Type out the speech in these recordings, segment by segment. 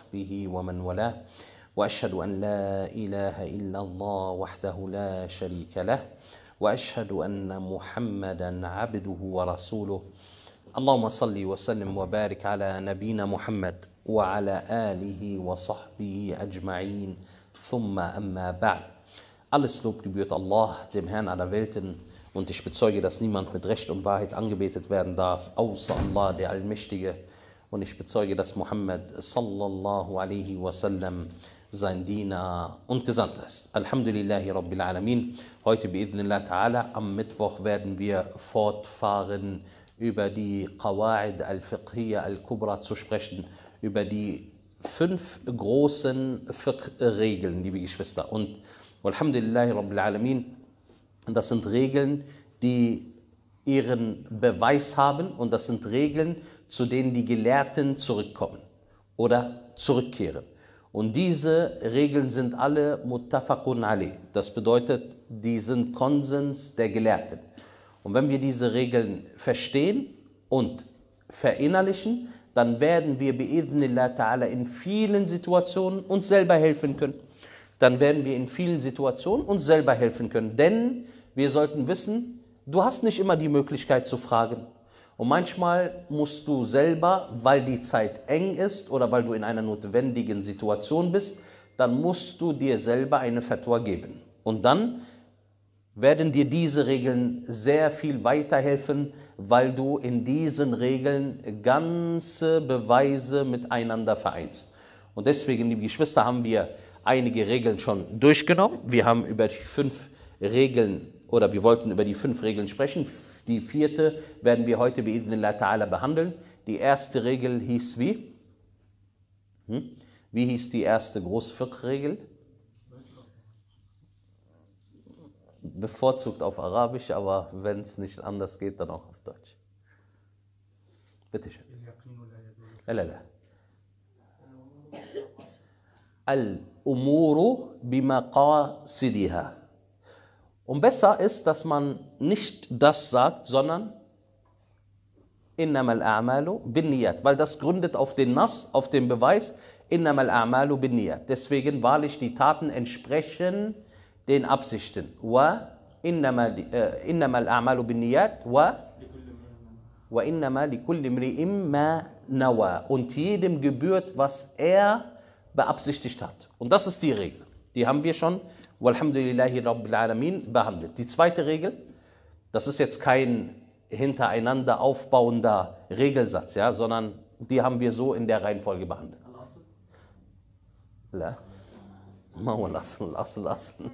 وصحبه ومن والاه وأشهد أن لا إله إلا الله وحده لا شريك له وأشهد أن محمدا عبده ورسوله اللهم صل وسلم وبارك على نبينا محمد وعلى آله وصحبه أجمعين ثم أما بعد. Alles Lob gebührt Allah, dem Herrn aller Welten, und ich bezeuge, dass niemand mit Recht und Wahrheit angebetet werden darf, außer Allah, der Allmächtige. Und ich bezeuge, dass Muhammad sallallahu alaihi wasallam sein Diener und Gesandter ist. Alhamdulillahi Rabbil Alamin. Heute bi'idhnillah ta'ala, am Mittwoch werden wir fortfahren, über die Qawa'id al-Fiqhiyya al-Kubra zu sprechen, über die 5 großen Fiqh-Regeln, liebe Geschwister. Und Alhamdulillahi Rabbil Alamin, das sind Regeln, die ihren Beweis haben, und das sind Regeln, zu denen die Gelehrten zurückkommen oder zurückkehren. Und diese Regeln sind alle muttafaqun alayh. Das bedeutet, die sind Konsens der Gelehrten. Und wenn wir diese Regeln verstehen und verinnerlichen, dann werden wir bi'idhnillah ta'ala in vielen Situationen uns selber helfen können. Dann werden wir in vielen Situationen uns selber helfen können. Denn wir sollten wissen, du hast nicht immer die Möglichkeit zu fragen. Und manchmal musst du selber, weil die Zeit eng ist oder weil du in einer notwendigen Situation bist, dann musst du dir selber eine Fatwa geben. Und dann werden dir diese Regeln sehr viel weiterhelfen, weil du in diesen Regeln ganze Beweise miteinander vereinst. Und deswegen, liebe Geschwister, haben wir einige Regeln schon durchgenommen. Wir haben über die 5 Regeln, oder wir wollten über die 5 Regeln sprechen. Die 4. werden wir heute bi'idhnillah ta'ala behandeln. Die erste Regel hieß wie? Wie hieß die erste große Fiqh-Regel? Bevorzugt auf Arabisch, aber wenn es nicht anders geht, dann auch auf Deutsch. Bitte schön. Al-Umuru bimaqasidiha. Und besser ist, dass man nicht das sagt, sondern innamal a'malu binniyat, weil das gründet auf den Nass, auf den Beweis, innamal a'malu binniyat. Deswegen wahrlich die Taten entsprechen den Absichten. Wa innamal a'malu binniyat wa innama likulli imri'in ma nawa. Und jedem gebührt, was er beabsichtigt hat. Und das ist die Regel. Die haben wir schon, walhamdulillahi Rabbil Alamin, behandelt. Die zweite Regel, das ist jetzt kein hintereinander aufbauender Regelsatz, ja, sondern die haben wir so in der Reihenfolge behandelt. Lassen.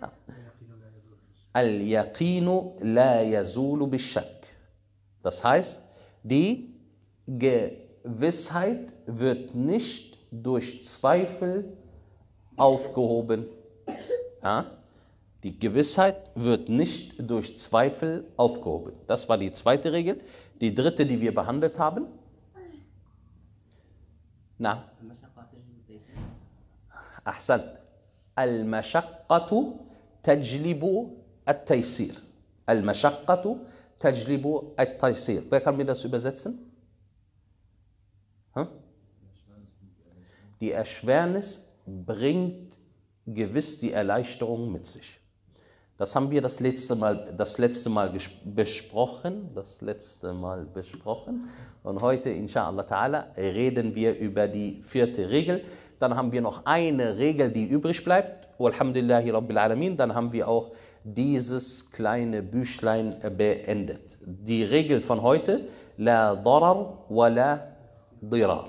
Al-Yaqinu la yazulu bishak. Das heißt, die Gewissheit wird nicht durch Zweifel aufgehoben. Ja? Die Gewissheit wird nicht durch Zweifel aufgehoben. Das war die zweite Regel. Die dritte, die wir behandelt haben. Na? Ahsant. Al-Mashaqqatu tajlibu at-Taysir. Al-Mashaqqatu tajlibu at-Taysir. Wer kann mir das übersetzen? Die Erschwernis bringt gewiss die Erleichterung mit sich. Das haben wir das letzte Mal besprochen. Und heute, inshallah ta'ala, reden wir über die 4. Regel. Dann haben wir noch eine Regel, die übrig bleibt. Walhamdulillahi Rabbil Alamin. Dann haben wir auch dieses kleine Büchlein beendet. Die Regel von heute, la darar wa la dirar.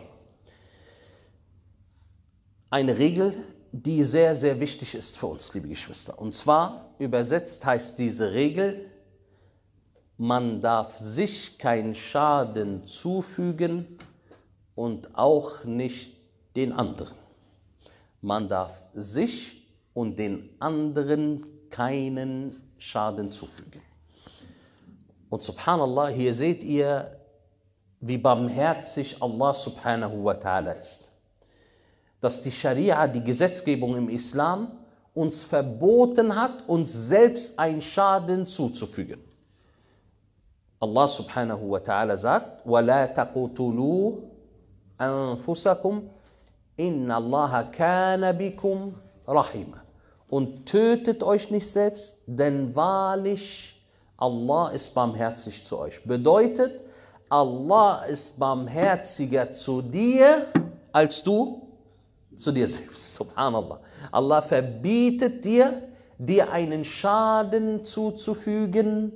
Eine Regel, die sehr, sehr wichtig ist für uns, liebe Geschwister. Und zwar, übersetzt heißt diese Regel, man darf sich keinen Schaden zufügen und auch nicht den anderen. Man darf sich und den anderen keinen Schaden zufügen. Und subhanallah, hier seht ihr, wie barmherzig Allah subhanahu wa ta'ala ist. Dass die Scharia, die Gesetzgebung im Islam, uns verboten hat, uns selbst einen Schaden zuzufügen. Allah subhanahu wa ta'ala sagt, وَلَا تَقُتُلُوا أَنفُسَكُمْ Inna Allaha kana bikum rahima. Und tötet euch nicht selbst, denn wahrlich Allah ist barmherzig zu euch. Bedeutet, Allah ist barmherziger zu dir, als du zu dir selbst. Subhanallah. Allah verbietet dir einen Schaden zuzufügen.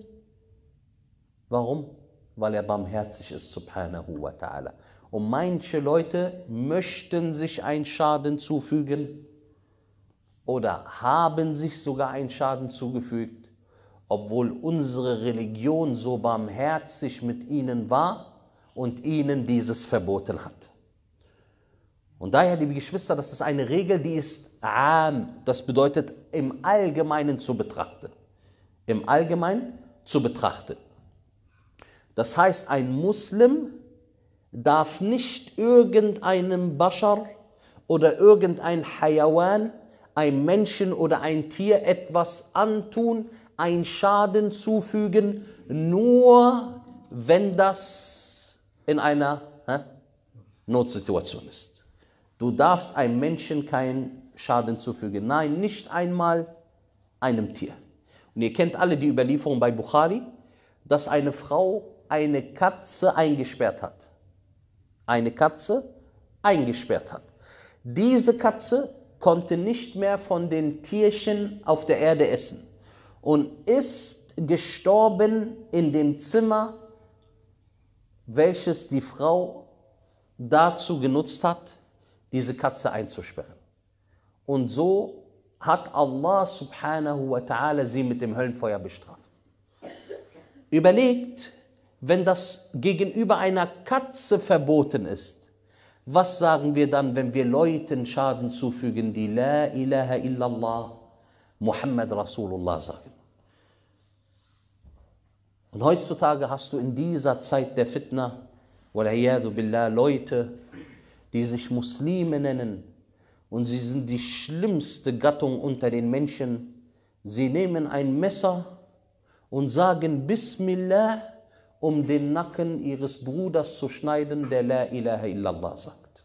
Warum? Weil er barmherzig ist, subhanahu wa ta'ala. Und manche Leute möchten sich einen Schaden zufügen oder haben sich sogar einen Schaden zugefügt, obwohl unsere Religion so barmherzig mit ihnen war und ihnen dieses verboten hat. Und daher, liebe Geschwister, das ist eine Regel, die ist das bedeutet im Allgemeinen zu betrachten. Im Allgemeinen zu betrachten. Das heißt, ein Muslim darf nicht irgendeinem Bashar oder irgendein Hayawan, ein Menschen oder ein Tier etwas antun, einen Schaden zufügen, nur wenn das in einer Notsituation ist. Du darfst einem Menschen keinen Schaden zufügen. Nein, nicht einmal einem Tier. Und ihr kennt alle die Überlieferung bei Bukhari, dass eine Frau eine Katze eingesperrt hat. Eine Katze eingesperrt hat. Diese Katze konnte nicht mehr von den Tierchen auf der Erde essen und ist gestorben in dem Zimmer, welches die Frau dazu genutzt hat, diese Katze einzusperren. Und so hat Allah subhanahu wa ta'ala sie mit dem Höllenfeuer bestraft. Überlegt, wenn das gegenüber einer Katze verboten ist, was sagen wir dann, wenn wir Leuten Schaden zufügen, die La ilaha illallah, Muhammad Rasulullah sagen? Und heutzutage hast du in dieser Zeit der Fitna, wal'iyadu billah, Leute, die sich Muslime nennen und sie sind die schlimmste Gattung unter den Menschen. Sie nehmen ein Messer und sagen Bismillah, um den Nacken ihres Bruders zu schneiden, der La ilaha illallah sagt.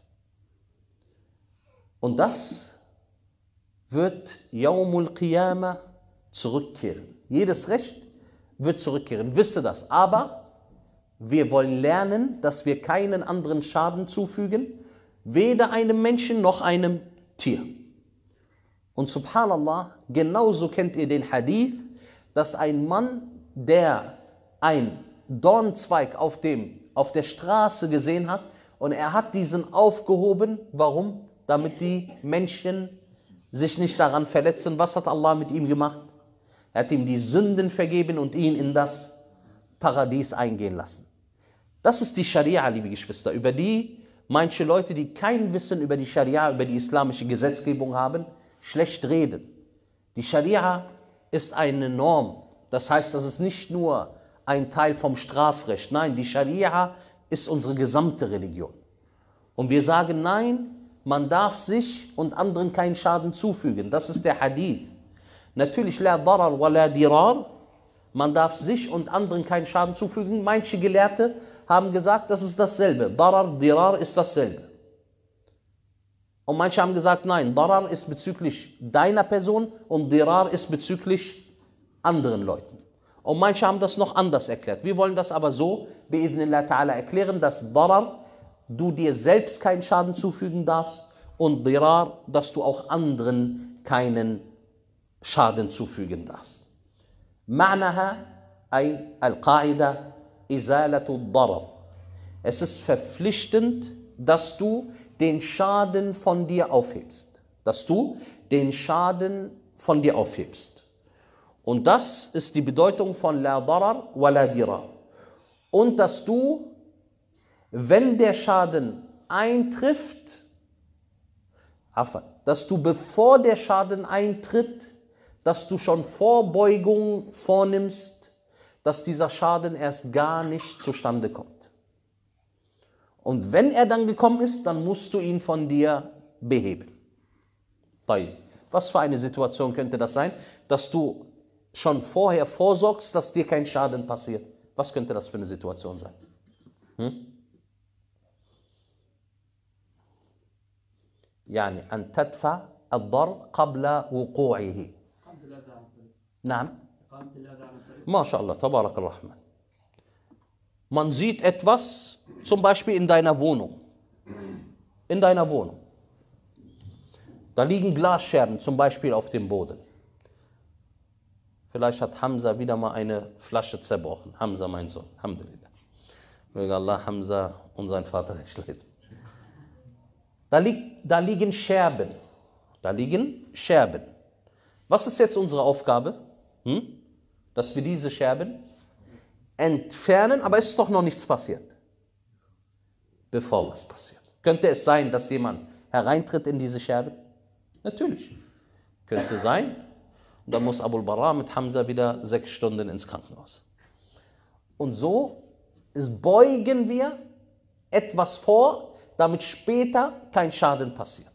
Und das wird Yawmul Qiyamah zurückkehren. Jedes Recht wird zurückkehren, wisse das. Aber wir wollen lernen, dass wir keinen anderen Schaden zufügen, weder einem Menschen noch einem Tier. Und subhanallah, genauso kennt ihr den Hadith, dass ein Mann, der ein Dornzweig auf der Straße gesehen hat und er hat diesen aufgehoben. Warum? Damit die Menschen sich nicht daran verletzen. Was hat Allah mit ihm gemacht? Er hat ihm die Sünden vergeben und ihn in das Paradies eingehen lassen. Das ist die Scharia, liebe Geschwister, über die manche Leute, die kein Wissen über die Scharia, über die islamische Gesetzgebung haben, schlecht reden. Die Scharia ist eine Norm. Das heißt, das ist nicht nur ein Teil vom Strafrecht. Nein, die Scharia ist unsere gesamte Religion. Und wir sagen, nein, man darf sich und anderen keinen Schaden zufügen. Das ist der Hadith. Natürlich, la darar wa la dirar. Man darf sich und anderen keinen Schaden zufügen. Manche Gelehrte haben gesagt, das ist dasselbe. Darar, dirar ist dasselbe. Und manche haben gesagt, nein, darar ist bezüglich deiner Person und dirar ist bezüglich anderen Leuten. Und manche haben das noch anders erklärt. Wir wollen das aber so, bi'idhnillah ta'ala, erklären, dass Darar, du dir selbst keinen Schaden zufügen darfst und Dirar, dass du auch anderen keinen Schaden zufügen darfst. Ma'naha, ay al-Qa'ida, izalatu Darar. Es ist verpflichtend, dass du den Schaden von dir aufhebst. Dass du den Schaden von dir aufhebst. Und das ist die Bedeutung von La Darar wa La Dirar. Und dass du, wenn der Schaden eintrifft, dass du, bevor der Schaden eintritt, dass du schon Vorbeugung vornimmst, dass dieser Schaden erst gar nicht zustande kommt. Und wenn er dann gekommen ist, dann musst du ihn von dir beheben. Was für eine Situation könnte das sein, dass du schon vorher vorsorgst, dass dir kein Schaden passiert? Was könnte das für eine Situation sein? يعني أن تدفع الضر قبل وقوعه. نعم. ما شاء الله, Tabarak al-Rahman. Man sieht etwas, zum Beispiel in deiner Wohnung. In deiner Wohnung. Da liegen Glasscherben zum Beispiel auf dem Boden. Vielleicht hat Hamza wieder mal eine Flasche zerbrochen. Hamza, mein Sohn. Alhamdulillah. Möge Allah Hamza und sein Vater recht leiden. Da liegen Scherben. Da liegen Scherben. Was ist jetzt unsere Aufgabe? Dass wir diese Scherben entfernen, aber es ist doch noch nichts passiert. Bevor was passiert. Könnte es sein, dass jemand hereintritt in diese Scherben? Natürlich. Könnte sein. Und dann muss Abul Bara mit Hamza wieder 6 Stunden ins Krankenhaus. Und so beugen wir etwas vor, damit später kein Schaden passiert.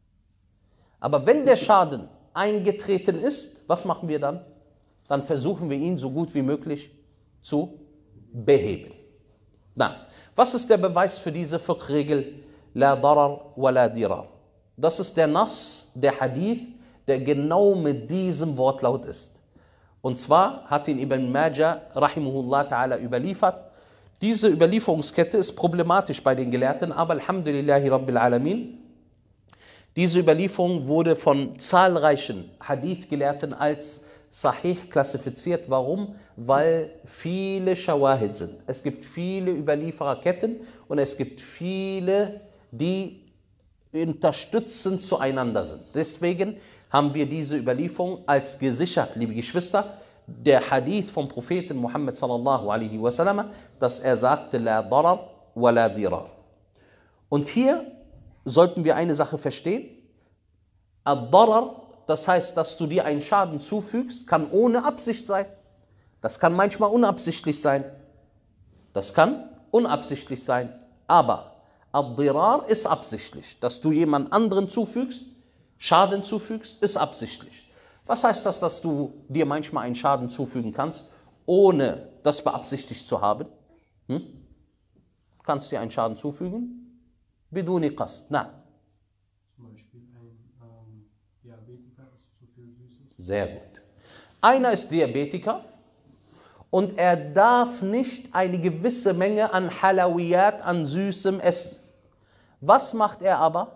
Aber wenn der Schaden eingetreten ist, was machen wir dann? Dann versuchen wir ihn so gut wie möglich zu beheben. Na, was ist der Beweis für diese Fiqh-Regel? La darar wa la dirar. Das ist der Nas, der Hadith, der genau mit diesem Wortlaut ist. Und zwar hat ihn Ibn Majah rahimahullah ta'ala überliefert. Diese Überlieferungskette ist problematisch bei den Gelehrten, aber alhamdulillahi rabbil alamin. Diese Überlieferung wurde von zahlreichen Hadith-Gelehrten als Sahih klassifiziert. Warum? Weil viele Shawahid sind. Es gibt viele Überliefererketten und es gibt viele, die unterstützend zueinander sind. Deswegen haben wir diese Überlieferung als gesichert, liebe Geschwister. Der Hadith vom Propheten Muhammad sallallahu alaihi wasallam, dass er sagte, la darar wa la dirar. Und hier sollten wir eine Sache verstehen. Ad-darar, das heißt, dass du dir einen Schaden zufügst, kann ohne Absicht sein. Das kann manchmal unabsichtlich sein. Das kann unabsichtlich sein. Aber Ad-dirar ist absichtlich. Dass du jemand anderen zufügst, Schaden zufügst, ist absichtlich. Was heißt das, dass du dir manchmal einen Schaden zufügen kannst, ohne das beabsichtigt zu haben? Du kannst dir einen Schaden zufügen, biduni qasd. Na. Zum Beispiel ein Diabetiker isst zu viel Süßes. Sehr gut. Einer ist Diabetiker und er darf nicht eine gewisse Menge an Halawiyat, an Süßem essen. Was macht er aber?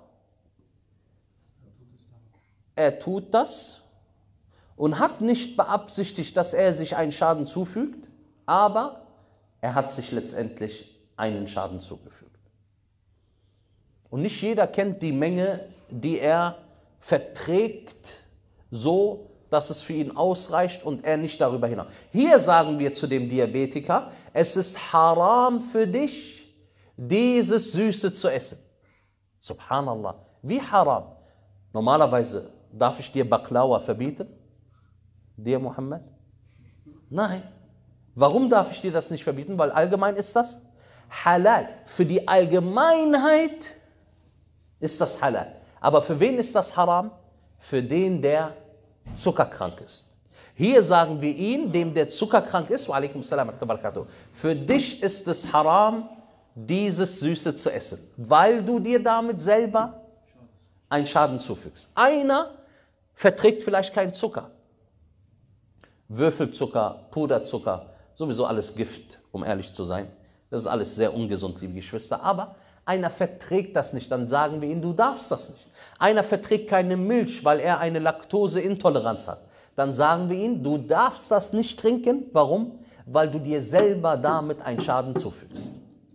Er tut das und hat nicht beabsichtigt, dass er sich einen Schaden zufügt, aber er hat sich letztendlich einen Schaden zugefügt. Und nicht jeder kennt die Menge, die er verträgt, so, dass es für ihn ausreicht und er nicht darüber hinaus. Hier sagen wir zu dem Diabetiker, es ist haram für dich, dieses Süße zu essen. Subhanallah, wie haram? Normalerweise darf ich dir Baklawa verbieten? Dir, Muhammad? Nein. Warum darf ich dir das nicht verbieten? Weil allgemein ist das halal. Für die Allgemeinheit ist das halal. Aber für wen ist das haram? Für den, der zuckerkrank ist. Hier sagen wir ihm, dem der zuckerkrank ist, wa alaikum salam, für dich ist es haram, dieses Süße zu essen, weil du dir damit selber einen Schaden zufügst. Einer verträgt vielleicht keinen Zucker. Würfelzucker, Puderzucker, sowieso alles Gift, um ehrlich zu sein. Das ist alles sehr ungesund, liebe Geschwister. Aber einer verträgt das nicht, dann sagen wir ihm, du darfst das nicht. Einer verträgt keine Milch, weil er eine Laktoseintoleranz hat. Dann sagen wir ihm, du darfst das nicht trinken. Warum? Weil du dir selber damit einen Schaden zufügst.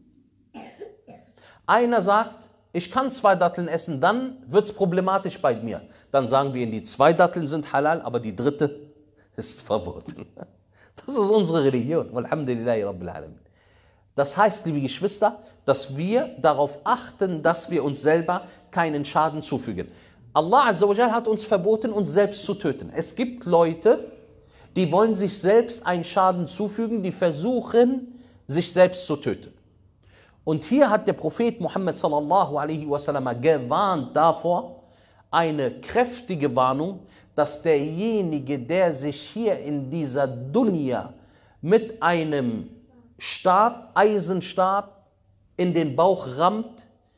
Einer sagt, ich kann 2 Datteln essen, dann wird es problematisch bei mir. Dann sagen wir ihm, die 2 Datteln sind halal, aber die 3. ist verboten. Das ist unsere Religion. Walhamdulillahi Rabbil Alamin. Das heißt, liebe Geschwister, dass wir darauf achten, dass wir uns selber keinen Schaden zufügen. Allah Azza wa Jal hat uns verboten, uns selbst zu töten. Es gibt Leute, die wollen sich selbst einen Schaden zufügen, die versuchen, sich selbst zu töten. Und hier hat der Prophet Muhammad sallallahu alaihi wasallam gewarnt davor, eine kräftige Warnung, dass derjenige, der sich hier in dieser Dunya mit einem Stab, Eisenstab in den Bauch rammt,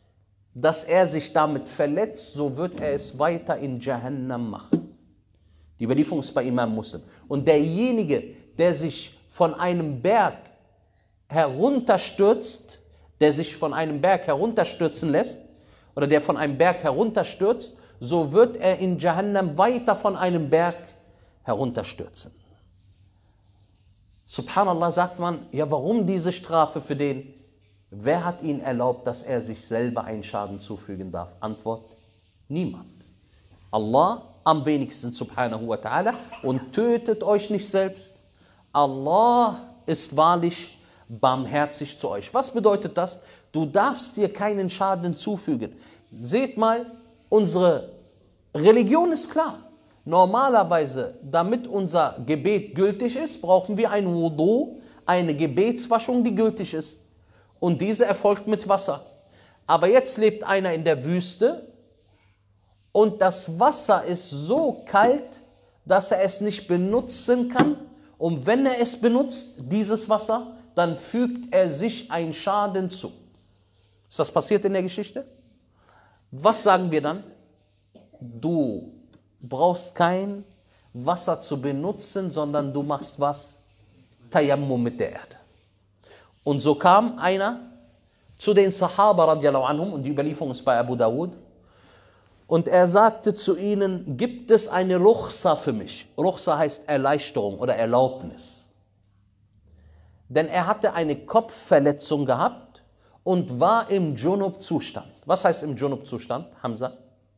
dass er sich damit verletzt, so wird er es weiter in Jahannam machen. Die Überlieferung ist bei Imam Muslim. Und derjenige, der sich von einem Berg herunterstürzt, der sich von einem Berg herunterstürzen lässt, oder der von einem Berg herunterstürzt, so wird er in Jahannam weiter von einem Berg herunterstürzen. Subhanallah, sagt man, ja, warum diese Strafe für den? Wer hat ihn erlaubt, dass er sich selber einen Schaden zufügen darf? Antwort, niemand. Allah am wenigsten, subhanahu wa ta'ala, und tötet euch nicht selbst. Allah ist wahrlich barmherzig zu euch. Was bedeutet das? Du darfst dir keinen Schaden zufügen. Seht mal, unsere Religion ist klar. Normalerweise, damit unser Gebet gültig ist, brauchen wir ein Wudu, eine Gebetswaschung, die gültig ist. Und diese erfolgt mit Wasser. Aber jetzt lebt einer in der Wüste und das Wasser ist so kalt, dass er es nicht benutzen kann. Und wenn er es benutzt, dieses Wasser, dann fügt er sich einen Schaden zu. Ist das passiert in der Geschichte? Was sagen wir dann? Du brauchst kein Wasser zu benutzen, sondern du machst was? Tayammum mit der Erde. Und so kam einer zu den Sahaba radiallahu anhum, und die Überlieferung ist bei Abu Dawud, und er sagte zu ihnen, gibt es eine Ruchsa für mich? Ruchsa heißt Erleichterung oder Erlaubnis. Denn er hatte eine Kopfverletzung gehabt und war im Junub-Zustand. Was heißt im Junub-Zustand, Hamza?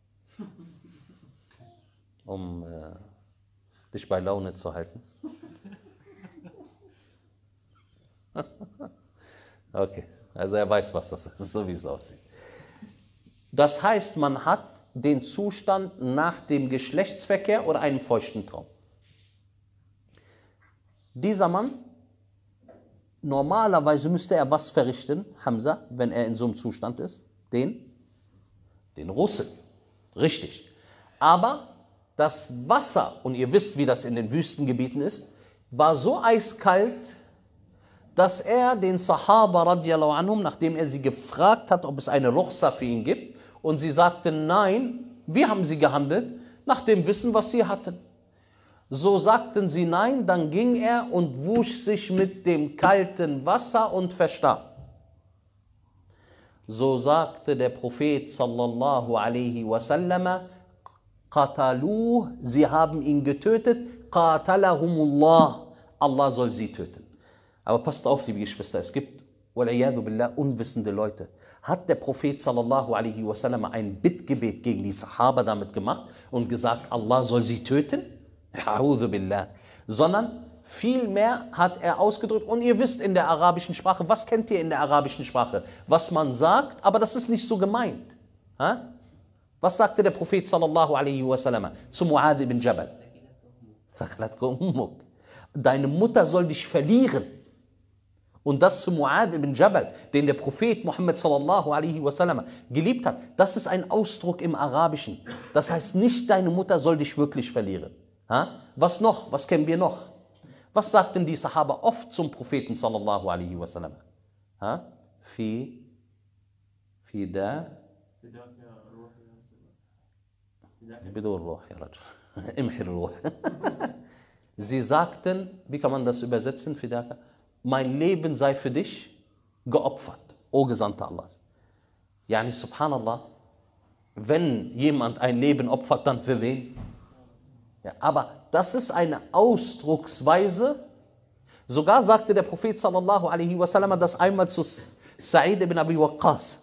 Um dich bei Laune zu halten. Okay, also er weiß, was das ist, so wie es aussieht. Das heißt, man hat den Zustand nach dem Geschlechtsverkehr oder einem feuchten Traum. Dieser Mann, normalerweise müsste er was verrichten, Hamza, wenn er in so einem Zustand ist? Den Ghusl. Richtig. Aber das Wasser, und ihr wisst, wie das in den Wüstengebieten ist, war so eiskalt, dass er den Sahaba radiallahu anhum, nachdem er sie gefragt hat, ob es eine Ruchsa für ihn gibt, und sie sagten, nein, wie haben sie gehandelt? Nach dem Wissen, was sie hatten. So sagten sie nein, dann ging er und wusch sich mit dem kalten Wasser und verstarb. So sagte der Prophet sallallahu alaihi wasallam, qataluh, sie haben ihn getötet, qatalahumullah, Allah soll sie töten. Aber passt auf, liebe Geschwister, es gibt, wal'iyadu billah, unwissende Leute. Hat der Prophet sallallahu alaihi wasallam ein Bittgebet gegen die Sahaba damit gemacht und gesagt, Allah soll sie töten? A'udhu billah. Sondern vielmehr hat er ausgedrückt, und ihr wisst in der arabischen Sprache, was kennt ihr in der arabischen Sprache? Was man sagt, aber das ist nicht so gemeint. Ha? Was sagte der Prophet sallallahu alaihi wasallam zu Mu'adh ibn Jabal? Deine Mutter soll dich verlieren. Und das zu Mu'adh ibn Jabal, den der Prophet Muhammad sallallahu alaihi wasallam geliebt hat, das ist ein Ausdruck im Arabischen. Das heißt nicht, deine Mutter soll dich wirklich verlieren. Ha? Was noch? Was kennen wir noch? Was sagten die Sahaba oft zum Propheten sallallahu alaihi wasallam? Ha? Sie sagten, wie kann man das übersetzen, Fidaka? Mein Leben sei für dich geopfert, o Gesandter Allahs. Yani subhanallah, wenn jemand ein Leben opfert, dann für wen? Ja, aber das ist eine Ausdrucksweise. Sogar sagte der Prophet sallallahu alaihi wasallam das einmal zu Sa'id ibn Abi Waqqas.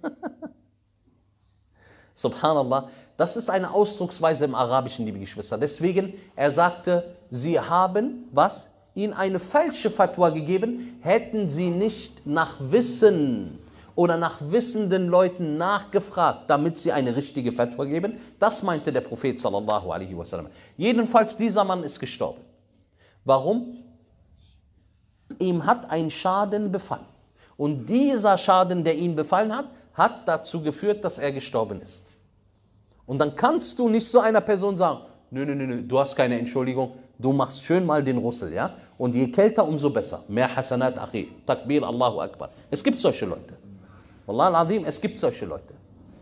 Subhanallah, das ist eine Ausdrucksweise im Arabischen, liebe Geschwister. Deswegen, er sagte, sie haben, was? Ihnen eine falsche Fatwa gegeben, hätten sie nicht nach Wissen oder nach wissenden Leuten nachgefragt, damit sie eine richtige Fatwa geben. Das meinte der Prophet sallallahu alaihi wasallam. Jedenfalls, dieser Mann ist gestorben. Warum? Ihm hat ein Schaden befallen. Und dieser Schaden, der ihn befallen hat, hat dazu geführt, dass er gestorben ist. Und dann kannst du nicht so einer Person sagen, nö, du hast keine Entschuldigung, du machst schön mal den Ghusl, ja? Und je kälter, umso besser. Mehr Hasanat, Akhi. Takbir, Allahu Akbar. Es gibt solche Leute. Wallah al-Azim, es gibt solche Leute.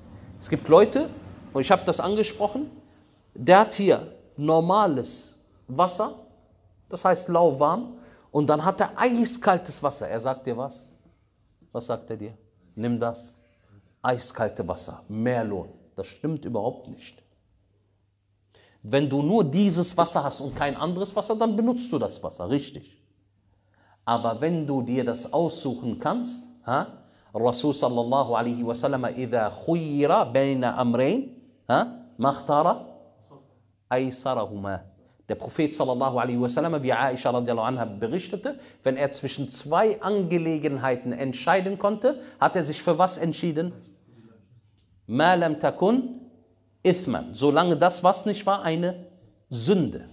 Es gibt Leute, und ich habe das angesprochen, der hat hier normales Wasser, das heißt lauwarm, und dann hat er eiskaltes Wasser. Er sagt dir was? Was sagt er dir? Nimm das. Eiskalte Wasser, mehr Lohn. Das stimmt überhaupt nicht. Wenn du nur dieses Wasser hast und kein anderes Wasser, dann benutzt du das Wasser, richtig. Aber wenn du dir das aussuchen kannst, Rasul sallallahu alaihi wasallam, idha khuyira bayna amrayn, makhtara aysarahuma. Der Prophet sallallahu alaihi wasallam, wie Aisha radiallahu anha berichtete, wenn er zwischen zwei Angelegenheiten entscheiden konnte, hat er sich für was entschieden? Ma lam takun ithman, solange das was nicht war, eine Sünde.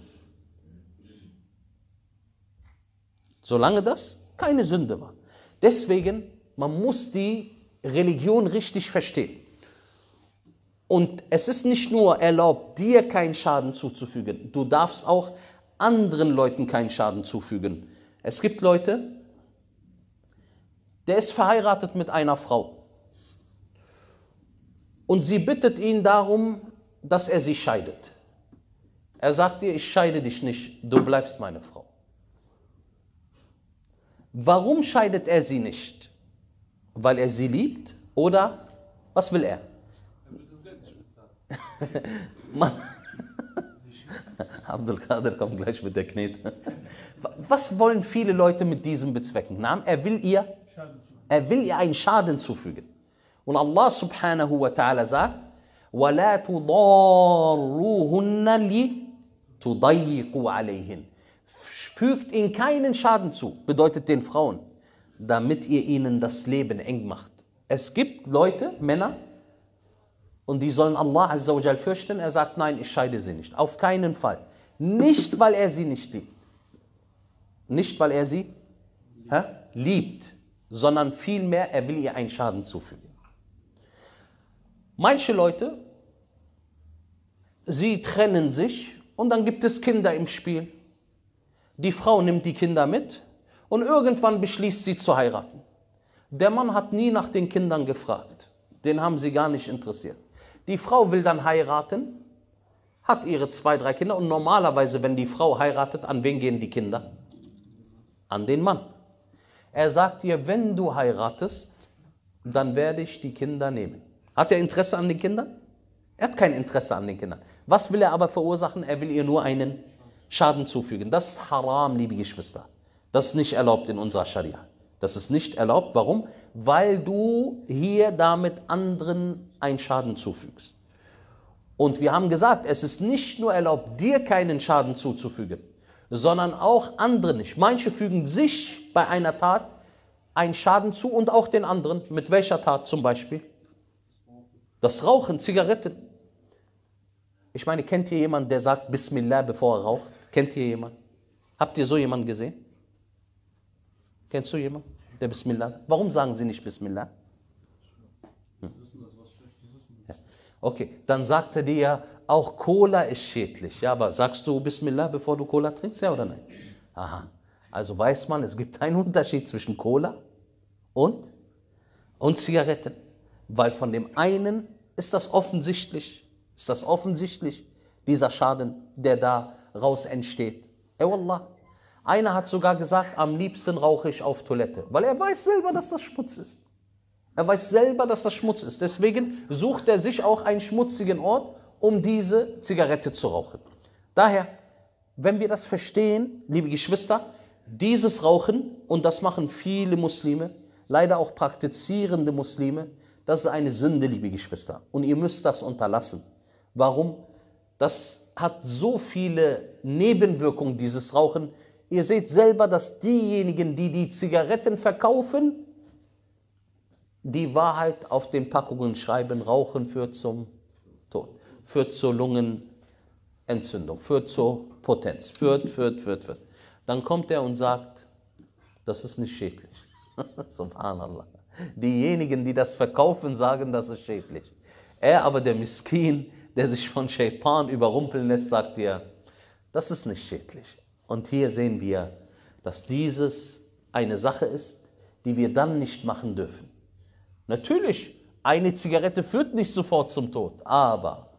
Solange das keine Sünde war. Deswegen, man muss die Religion richtig verstehen. Und es ist nicht nur erlaubt, dir keinen Schaden zuzufügen, du darfst auch anderen Leuten keinen Schaden zufügen. Es gibt Leute, der ist verheiratet mit einer Frau und sie bittet ihn darum, dass er sie scheidet. Er sagt ihr, ich scheide dich nicht, du bleibst meine Frau. Warum scheidet er sie nicht? Weil er sie liebt? Oder was will er? Abdul Qadir kommt gleich mit der Knete. Was wollen viele Leute mit diesem bezwecken? Er will ihr einen Schaden zufügen. Und Allah subhanahu wa ta'ala sagt, وَلَا تُضَارُّهُنَّ لِتُضَيِّقُوا عَلَيْهِنْ. Fügt ihnen keinen Schaden zu, bedeutet den Frauen, damit ihr ihnen das Leben eng macht. Es gibt Leute, Männer, und die sollen Allah azza wa jal fürchten. Er sagt, nein, ich scheide sie nicht. Auf keinen Fall. Nicht, weil er sie nicht liebt. Nicht, weil er sie liebt, sondern vielmehr, er will ihr einen Schaden zufügen. Manche Leute, sie trennen sich und dann gibt es Kinder im Spiel. Die Frau nimmt die Kinder mit und irgendwann beschließt sie zu heiraten. Der Mann hat nie nach den Kindern gefragt. Den haben sie gar nicht interessiert. Die Frau will dann heiraten, hat ihre 2, 3 Kinder und normalerweise, wenn die Frau heiratet, an wen gehen die Kinder? An den Mann. Er sagt ihr, wenn du heiratest, dann werde ich die Kinder nehmen. Hat er Interesse an den Kindern? Er hat kein Interesse an den Kindern. Was will er aber verursachen? Er will ihr nur einen Schaden zufügen. Das ist haram, liebe Geschwister. Das ist nicht erlaubt in unserer Scharia. Das ist nicht erlaubt. Warum? Weil du hier damit anderen einen Schaden zufügst. Und wir haben gesagt, es ist nicht nur erlaubt, dir keinen Schaden zuzufügen, sondern auch anderen nicht. Manche fügen sich bei einer Tat einen Schaden zu und auch den anderen. Mit welcher Tat zum Beispiel? Das Rauchen, Zigaretten. Ich meine, kennt ihr jemanden, der sagt Bismillah, bevor er raucht? Kennt ihr jemanden? Habt ihr so jemanden gesehen? Kennst du jemanden, der Bismillah sagt? Warum sagen sie nicht Bismillah? Ja. Okay, dann sagt er dir ja, auch Cola ist schädlich. Ja, aber sagst du Bismillah, bevor du Cola trinkst, ja oder nein? Aha, also weiß man, es gibt einen Unterschied zwischen Cola und Zigaretten. Weil von dem einen ist das offensichtlich, dieser Schaden, der da raus entsteht. Wallah. Einer hat sogar gesagt, am liebsten rauche ich auf Toilette, weil er weiß selber, dass das Schmutz ist. Deswegen sucht er sich auch einen schmutzigen Ort, um diese Zigarette zu rauchen. Daher, wenn wir das verstehen, liebe Geschwister, dieses Rauchen, und das machen viele Muslime, leider auch praktizierende Muslime, das ist eine Sünde, liebe Geschwister. Und ihr müsst das unterlassen. Warum? Das hat so viele Nebenwirkungen, dieses Rauchen. Ihr seht selber, dass diejenigen, die die Zigaretten verkaufen, die Wahrheit auf den Packungen schreiben, Rauchen führt zum Tod, führt zur Lungenentzündung, führt zur Potenz, führt. Dann kommt er und sagt, das ist nicht schädlich. Subhanallah. Diejenigen, die das verkaufen, sagen, das ist schädlich. Er aber, der Miskin, der sich von Shaitan überrumpeln lässt, sagt dir, das ist nicht schädlich. Und hier sehen wir, dass dieses eine Sache ist, die wir dann nicht machen dürfen. Natürlich, eine Zigarette führt nicht sofort zum Tod, aber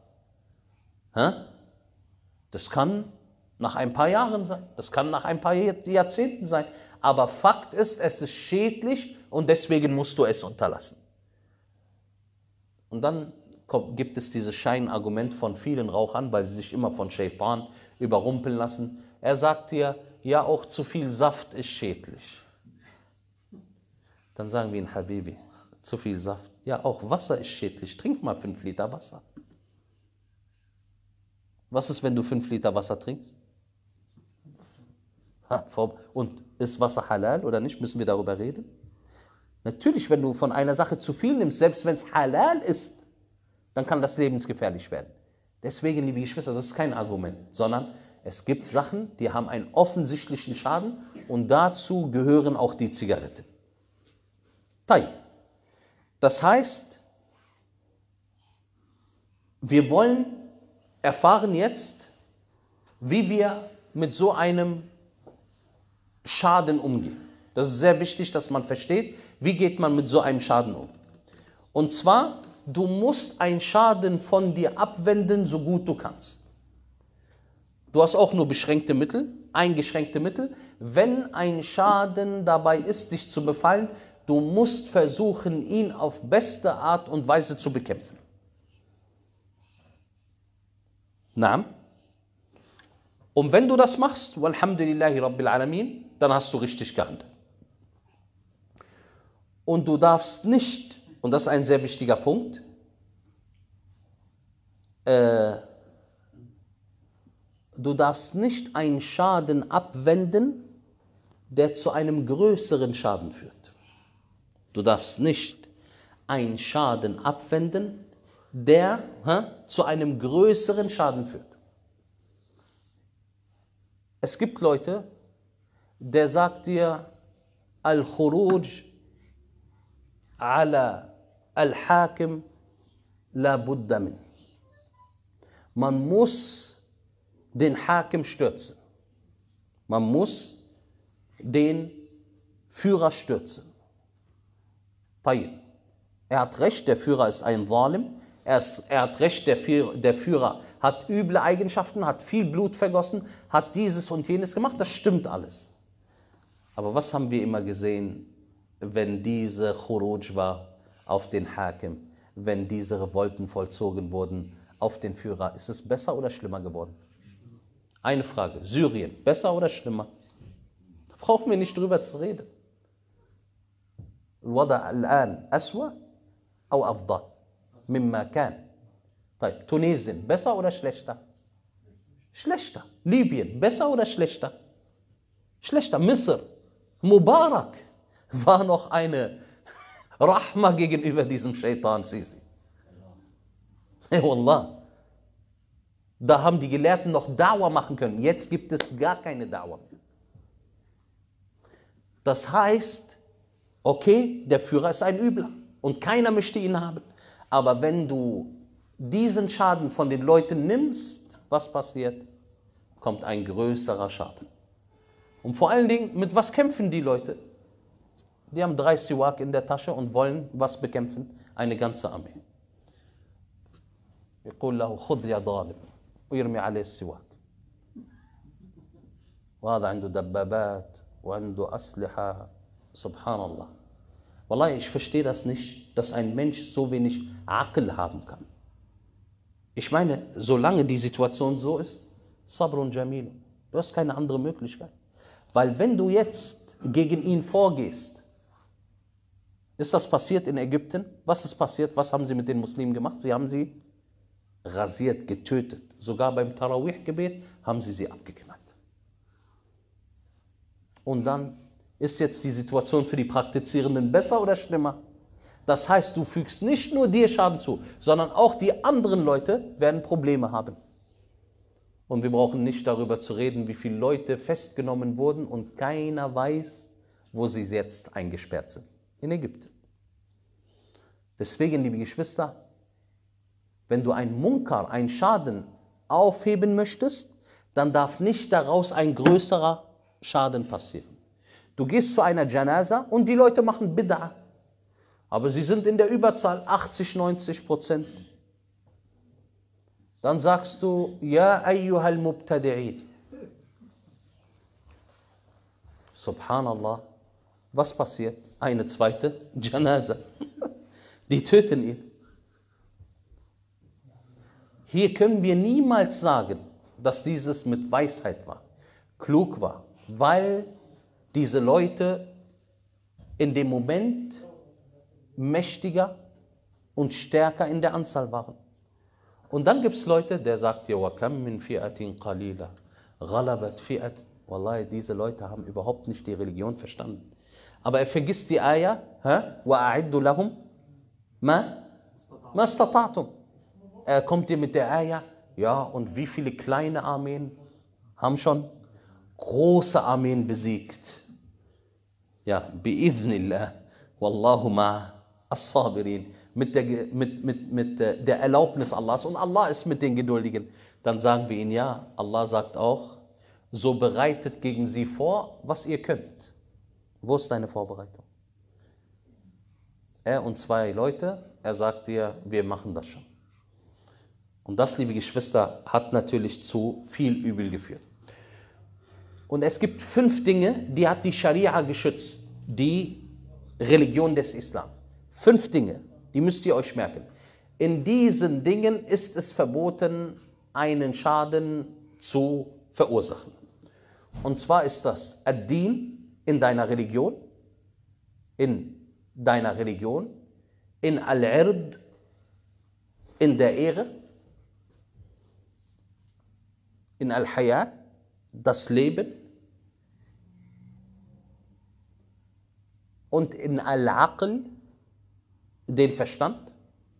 das kann nach ein paar Jahren sein, das kann nach ein paar Jahrzehnten sein, aber Fakt ist, es ist schädlich und deswegen musst du es unterlassen. Und dann gibt es dieses Scheinargument von vielen Rauchern, weil sie sich immer von Shaitan überrumpeln lassen. Er sagt dir, ja, auch zu viel Saft ist schädlich. Dann sagen wir ihnen, Habibi, zu viel Saft. Ja, auch Wasser ist schädlich. Trink mal 5 Liter Wasser. Was ist, wenn du 5 Liter Wasser trinkst? Und ist Wasser halal oder nicht? Müssen wir darüber reden? Natürlich, wenn du von einer Sache zu viel nimmst, selbst wenn es halal ist, dann kann das lebensgefährlich werden. Deswegen, liebe Geschwister, das ist kein Argument, sondern es gibt Sachen, die haben einen offensichtlichen Schaden und dazu gehören auch die Zigaretten. Das heißt, wir wollen erfahren jetzt, wie wir mit so einem Schaden umgehen. Das ist sehr wichtig, dass man versteht, wie geht man mit so einem Schaden um. Und zwar, du musst einen Schaden von dir abwenden, so gut du kannst. Du hast auch nur beschränkte Mittel, eingeschränkte Mittel. Wenn ein Schaden dabei ist, dich zu befallen, du musst versuchen, ihn auf beste Art und Weise zu bekämpfen. Naam. Und wenn du das machst, walhamdulillahi rabbil alamin, dann hast du richtig gehandelt. Und du darfst nicht, und das ist ein sehr wichtiger Punkt, du darfst nicht einen Schaden abwenden, der zu einem größeren Schaden führt. Du darfst nicht einen Schaden abwenden, der zu einem größeren Schaden führt. Es gibt Leute, der sagt dir, Al-Khuruj ala al-Hakim la budda min. Man muss den Hakim stürzen. Man muss den Führer stürzen. Er hat recht, der Führer ist ein Zalim. Er hat recht, der Führer hat üble Eigenschaften, hat viel Blut vergossen, hat dieses und jenes gemacht. Das stimmt alles. Aber was haben wir immer gesehen, wenn diese Khuruj war auf den Hakim, wenn diese Revolten vollzogen wurden auf den Führer? Ist es besser oder schlimmer geworden? Eine Frage, Syrien, besser oder schlimmer? Da brauchen wir nicht drüber zu reden. الوضع الآن أسوأ أو أفضل مما كان. Tunesien, besser oder schlechter? Schlechter. Libyen, besser oder schlechter? Schlechter. Misr, Mubarak war noch eine Rahma gegenüber diesem Shaitan Sisi. Hey, Wallah. Da haben die Gelehrten noch Da'wah machen können. Jetzt gibt es gar keine Da'wah mehr. Das heißt, okay, der Führer ist ein Übler und keiner möchte ihn haben. Aber wenn du diesen Schaden von den Leuten nimmst, was passiert? Kommt ein größerer Schaden. Und vor allen Dingen, mit was kämpfen die Leute? Die haben 3 Siwak in der Tasche und wollen was bekämpfen? Eine ganze Armee. يقول له خذ يا ظالم ويرمي عليه السواك. وهذا عنده دبابات وعنده أسلحة. Subhanallah. Wallah, ich verstehe das nicht, dass ein Mensch so wenig Aql haben kann. Ich meine, solange die Situation so ist, Sabrun Jamil, du hast keine andere Möglichkeit. Weil wenn du jetzt gegen ihn vorgehst, ist das passiert in Ägypten? Was ist passiert? Was haben sie mit den Muslimen gemacht? Sie haben sie rasiert, getötet. Sogar beim Tarawih-Gebet haben sie abgeknallt. Und dann ist jetzt die Situation für die Praktizierenden besser oder schlimmer? Das heißt, du fügst nicht nur dir Schaden zu, sondern auch die anderen Leute werden Probleme haben. Und wir brauchen nicht darüber zu reden, wie viele Leute festgenommen wurden und keiner weiß, wo sie jetzt eingesperrt sind. In Ägypten. Deswegen, liebe Geschwister, wenn du einen Munkar, einen Schaden aufheben möchtest, dann darf nicht daraus ein größerer Schaden passieren. Du gehst zu einer Janaza und die Leute machen Bid'a. aber sie sind in der Überzahl, 80-90%. Dann sagst du, ja ayyuhal mubtadi'in. Subhanallah. Was passiert? Eine zweite Janaza. Die töten ihn. Hier können wir niemals sagen, dass dieses mit Weisheit war, klug war, weil diese Leute in dem Moment mächtiger und stärker in der Anzahl waren. Und dann gibt es Leute, der sagt dir, وَكَمْ مِنْ فِئَةٍ قَلِيلَةٍ غَلَبَتْ فِئَةٍ. Wallahi, diese Leute haben überhaupt nicht die Religion verstanden. Aber er vergisst die Ayah, وَأَعِدُّ لَهُمْ مَا اسْتَطَعْتُمْ. Er kommt dir mit der Ayah, ja, und wie viele kleine Armeen haben schon große Armeen besiegt. Ja, bi'idhnillah, wallahu ma as-sabirin. Mit der Erlaubnis Allahs, und Allah ist mit den Geduldigen. Dann sagen wir ihnen, ja, Allah sagt auch, so bereitet gegen sie vor, was ihr könnt. Wo ist deine Vorbereitung? Er und zwei Leute, er sagt dir, wir machen das schon. Und das, liebe Geschwister, hat natürlich zu viel Übel geführt. Und es gibt 5 Dinge, die hat die Scharia geschützt, die Religion des Islam. 5 Dinge, die müsst ihr euch merken. In diesen Dingen ist es verboten, einen Schaden zu verursachen. Und zwar ist das Ad-Din in deiner Religion, in Al-Ird, in der Ehre, in Al-Hayat, das Leben, und in Al-Aql, den Verstand,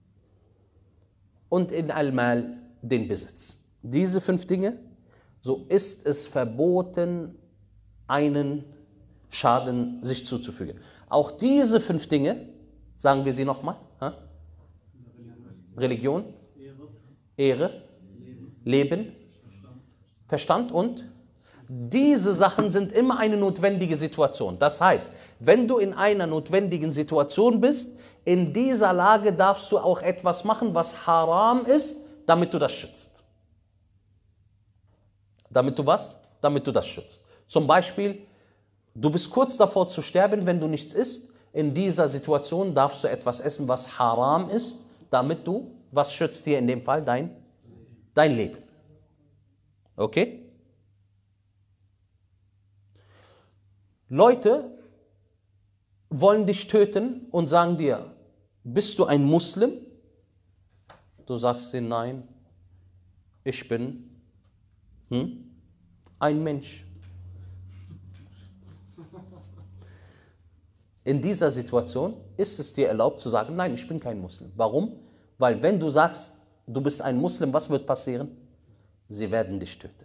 und in Al-Mal, den Besitz. Diese 5 Dinge, so ist es verboten, einen Schaden sich zuzufügen. Auch diese 5 Dinge, sagen wir sie nochmal, Religion, Ehre, Leben, Verstand, und diese Sachen sind immer eine notwendige Situation. Das heißt, wenn du in einer notwendigen Situation bist, in dieser Lage darfst du auch etwas machen, was haram ist, damit du das schützt. Damit du was? Damit du das schützt. Zum Beispiel, du bist kurz davor zu sterben, wenn du nichts isst. In dieser Situation darfst du etwas essen, was haram ist, damit du, was schützt dir in dem Fall? Dein Leben. Okay? Leute wollen dich töten und sagen dir, bist du ein Muslim? Du sagst ihnen, nein, ich bin ein Mensch. In dieser Situation ist es dir erlaubt zu sagen, nein, ich bin kein Muslim. Warum? Weil wenn du sagst, du bist ein Muslim, was wird passieren? Sie werden dich töten.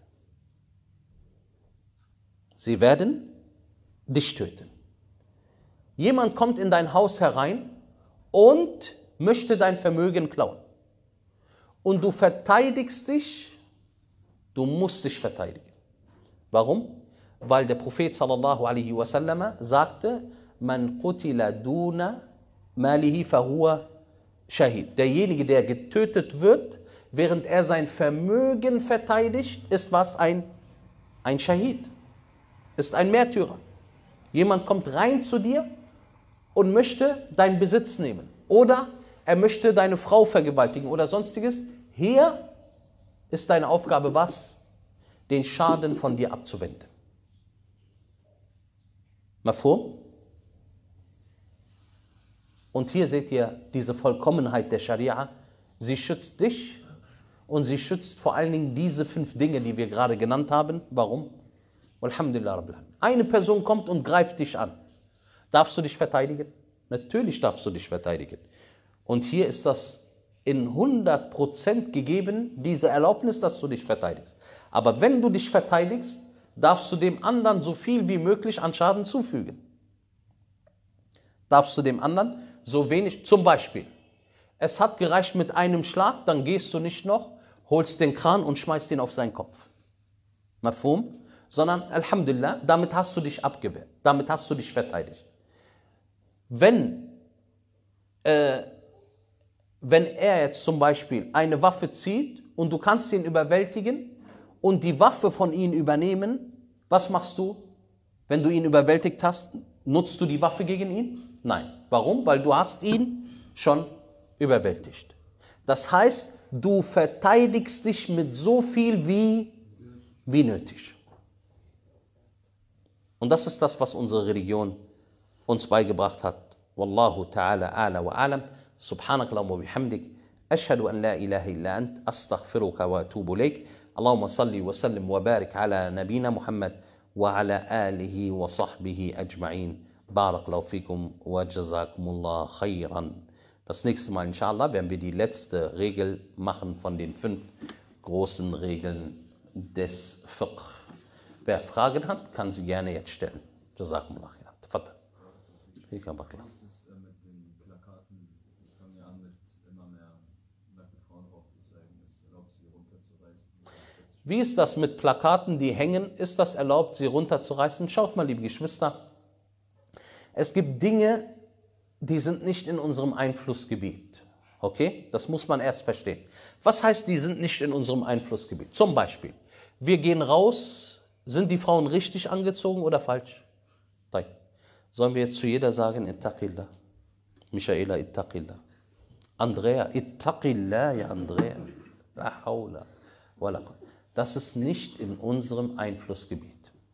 Sie werden dich töten. Jemand kommt in dein Haus herein und möchte dein Vermögen klauen. Und du verteidigst dich, du musst dich verteidigen. Warum? Weil der Prophet sallallahu alaihi wasallam sagte, man qutila duna malihi fahuwa shahid. Derjenige, der getötet wird, während er sein Vermögen verteidigt, ist was? Ein Shahid. Ist ein Märtyrer. Jemand kommt rein zu dir und möchte deinen Besitz nehmen. Oder er möchte deine Frau vergewaltigen oder sonstiges. Hier ist deine Aufgabe was? Den Schaden von dir abzuwenden. Mafhum? Und hier seht ihr diese Vollkommenheit der Scharia. Sie schützt dich und sie schützt vor allen Dingen diese 5 Dinge, die wir gerade genannt haben. Warum? Alhamdulillah Rabbil Alamin. Eine Person kommt und greift dich an. Darfst du dich verteidigen? Natürlich darfst du dich verteidigen. Und hier ist das in 100% gegeben, diese Erlaubnis, dass du dich verteidigst. Aber wenn du dich verteidigst, darfst du dem anderen so viel wie möglich an Schaden zufügen. Darfst du dem anderen so wenig, zum Beispiel, es hat gereicht mit einem Schlag, dann gehst du nicht noch, holst den Kran und schmeißt ihn auf seinen Kopf. Mafhum? Sondern, Alhamdulillah, damit hast du dich abgewehrt, damit hast du dich verteidigt. Wenn wenn er jetzt zum Beispiel eine Waffe zieht und du kannst ihn überwältigen und die Waffe von ihm übernehmen, was machst du, wenn du ihn überwältigt hast? Nutzt du die Waffe gegen ihn? Nein. Warum? Weil du hast ihn schon überwältigt. Das heißt, du verteidigst dich mit so viel wie nötig. Und das ist das, was unsere Religion uns beigebracht hat. Wallahu ta'ala a'la wa a'lam. Subhanakallahumma wa bihamdik. Ashhadu an la ilaha illa ant. Astaghfiruka wa atubu ilayk. Allahumma salli wa sallim wa barik ala nabina Muhammad wa ala alihi wa sahbihi ajma'in. Barakallahu fikum wa jazakumullah khairan. Das nächste Mal, inshallah, werden wir die letzte Regel machen von den 5 großen Regeln des Fiqh. Wer Fragen hat, kann sie gerne jetzt stellen. Jazakumullah khairan. Tafadhal. Wie ist es mit den Plakaten? Die fangen ja an mit immer mehr nackte Frauen aufzuzeigen. Ist es erlaubt, sie runterzureißen? Wie ist das mit Plakaten, die hängen? Ist das erlaubt, sie runterzureißen? Schaut mal, liebe Geschwister. Es gibt Dinge, die sind nicht in unserem Einflussgebiet. Okay? Das muss man erst verstehen. Was heißt, die sind nicht in unserem Einflussgebiet? Zum Beispiel, wir gehen raus, sind die Frauen richtig angezogen oder falsch? Sollen wir jetzt zu jeder sagen, Ittaqillah? Michaela, Ittaqillah. Andrea, Ittaqillah, ja Andrea. La hawla wa la quwwata. Das ist nicht in unserem Einflussgebiet.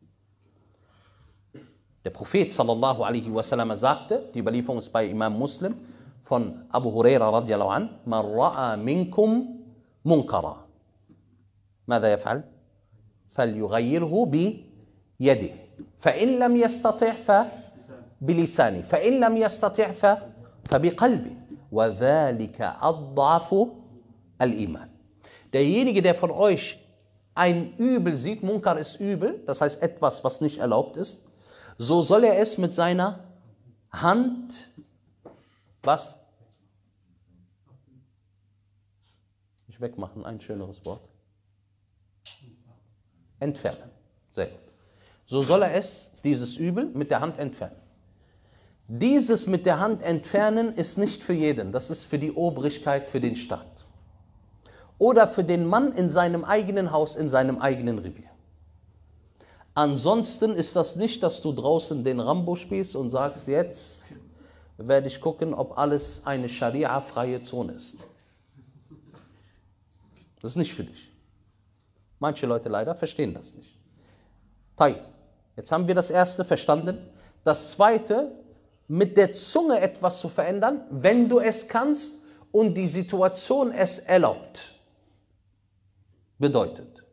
Der Prophet sallallahu alaihi wasallam sagte, die Überlieferung ist bei Imam Muslim von Abu Huraira radiallahu an, man ra'a minkum munkara. ماذا يفعل؟ فليغيره بيده فإن لم يستطع فبلسانه فإن لم يستطع فبقلبه وذلك أضعف الإيمان. Derjenige, der von euch ein Übel sieht, Munkar ist Übel, das heißt etwas, was nicht erlaubt ist, so soll er es mit seiner Hand, was? Nicht wegmachen, ein schöneres Wort. Entfernen. Sehr gut. So soll er es, dieses Übel, mit der Hand entfernen. Dieses mit der Hand entfernen ist nicht für jeden. Das ist für die Obrigkeit, für den Staat. Oder für den Mann in seinem eigenen Haus, in seinem eigenen Revier. Ansonsten ist das nicht, dass du draußen den Rambo spielst und sagst, jetzt werde ich gucken, ob alles eine Scharia-freie Zone ist. Das ist nicht für dich. Manche Leute leider verstehen das nicht. Jetzt haben wir das erste verstanden. Das zweite, mit der Zunge etwas zu verändern, wenn du es kannst und die Situation es erlaubt. Bedeutet,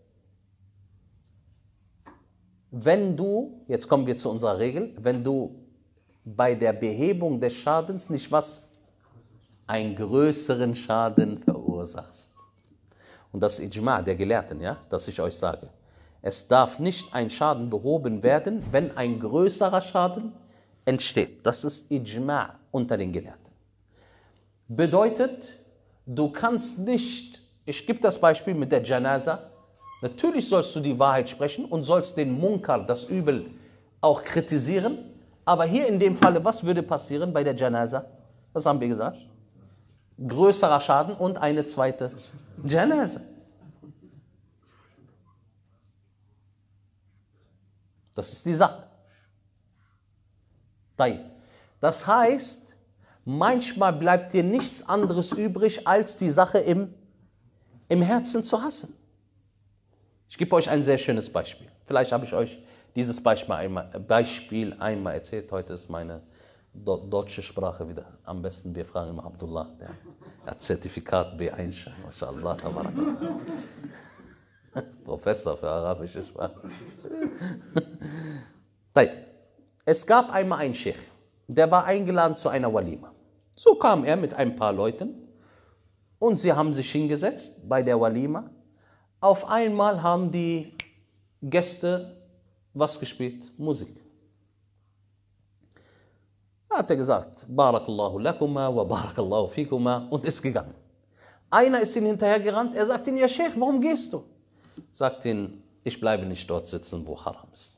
wenn du, jetzt kommen wir zu unserer Regel, wenn du bei der Behebung des Schadens nicht was? Einen größeren Schaden verursachst. Und das ist Ijma' der Gelehrten, ja, dass ich euch sage. Es darf nicht ein Schaden behoben werden, wenn ein größerer Schaden entsteht. Das ist Ijma' unter den Gelehrten. Bedeutet, du kannst nicht, ich gebe das Beispiel mit der Janaza, natürlich sollst du die Wahrheit sprechen und sollst den Munkar, das Übel, auch kritisieren, aber hier in dem Falle, was würde passieren bei der Janaza? Was haben wir gesagt? Größerer Schaden und eine zweite Janaza. Das ist die Sache. Das heißt, manchmal bleibt dir nichts anderes übrig, als die Sache im Herzen zu hassen. Ich gebe euch ein sehr schönes Beispiel. Vielleicht habe ich euch dieses Beispiel einmal erzählt. Heute ist meine deutsche Sprache wieder am besten. Wir fragen immer Abdullah, der hat Zertifikat B1, mashallah, Professor für arabische Sprache. Es gab einmal einen Sheikh, der war eingeladen zu einer Walima. So kam er mit ein paar Leuten und sie haben sich hingesetzt bei der Walima. Auf einmal haben die Gäste was gespielt? Musik. Da hat er gesagt, Barakallahu lakuma wa barakallahu fikuma und ist gegangen. Einer ist ihm hinterhergerannt, er sagt ihm, ja Sheikh, warum gehst du? Sagt ihn, ich bleibe nicht dort sitzen, wo Haram ist.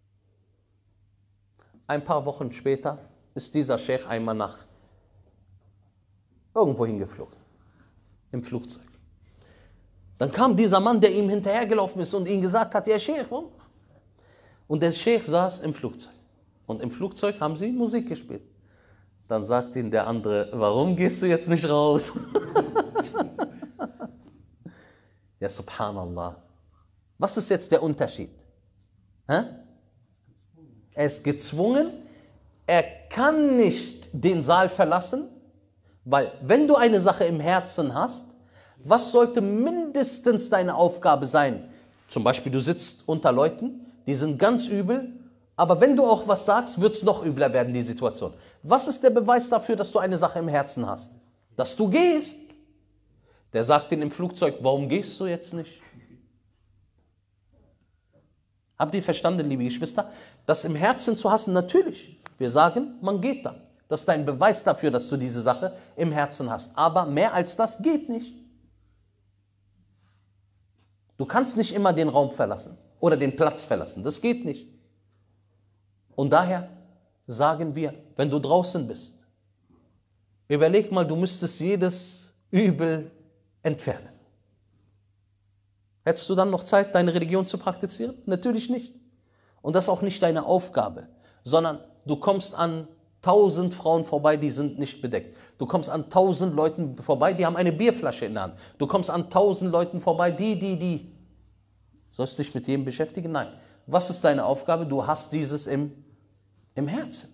Ein paar Wochen später ist dieser Sheikh einmal nach irgendwo hingeflogen, im Flugzeug. Dann kam dieser Mann, der ihm hinterhergelaufen ist und ihm gesagt hat, ja Sheikh, warum? Und der Sheikh saß im Flugzeug. Und im Flugzeug haben sie Musik gespielt. Dann sagt ihm der andere, warum gehst du jetzt nicht raus? Ja, subhanallah. Was ist jetzt der Unterschied? Hä? Er ist gezwungen, er kann nicht den Saal verlassen, weil wenn du eine Sache im Herzen hast, was sollte mindestens deine Aufgabe sein? Zum Beispiel, du sitzt unter Leuten, die sind ganz übel, aber wenn du auch was sagst, wird es noch übler werden, die Situation. Was ist der Beweis dafür, dass du eine Sache im Herzen hast? Dass du gehst. Der sagt ihm im Flugzeug, warum gehst du jetzt nicht? Habt ihr verstanden, liebe Geschwister? Das im Herzen zu hassen, natürlich. Wir sagen, man geht dann. Das ist ein Beweis dafür, dass du diese Sache im Herzen hast. Aber mehr als das geht nicht. Du kannst nicht immer den Raum verlassen oder den Platz verlassen. Das geht nicht. Und daher sagen wir, wenn du draußen bist, überleg mal, du müsstest jedes Übel entfernen. Hättest du dann noch Zeit, deine Religion zu praktizieren? Natürlich nicht. Und das ist auch nicht deine Aufgabe, sondern du kommst an 1000 Frauen vorbei, die sind nicht bedeckt. Du kommst an 1000 Leuten vorbei, die haben eine Bierflasche in der Hand. Du kommst an 1000 Leuten vorbei, die. Sollst du dich mit jedem beschäftigen? Nein. Was ist deine Aufgabe? Du hast dieses im Herzen.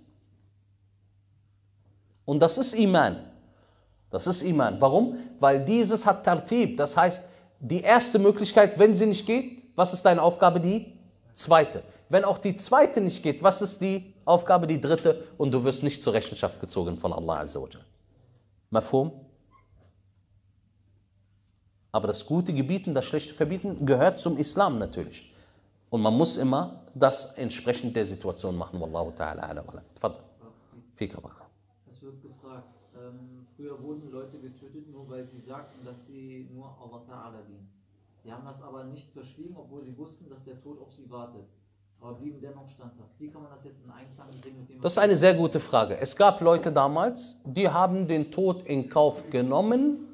Und das ist Iman. Das ist Iman. Warum? Weil dieses hat Tartib. Das heißt, die erste Möglichkeit, wenn sie nicht geht, was ist deine Aufgabe? Die zweite. Wenn auch die zweite nicht geht, was ist die Aufgabe? Die dritte. Und du wirst nicht zur Rechenschaft gezogen von Allah Azza wa Jal. Mafhum? Aber das Gute gebieten, das Schlechte verbieten, gehört zum Islam natürlich. Und man muss immer das entsprechend der Situation machen. Wallahu ta'ala ala wa ala. Tfaddal. Fika baraka. Es wird gefragt, früher wurden Leute getötet, nur weil sie sagten, dass sie nur Allah Ta'ala dienen. Sie haben das aber nicht verschwiegen, obwohl sie wussten, dass der Tod auf sie wartet. Aber blieben dennoch standhaft. Wie kann man das jetzt in Einklang bringen mit dem? Das ist eine sehr gute Frage. Es gab Leute damals, die haben den Tod in Kauf genommen,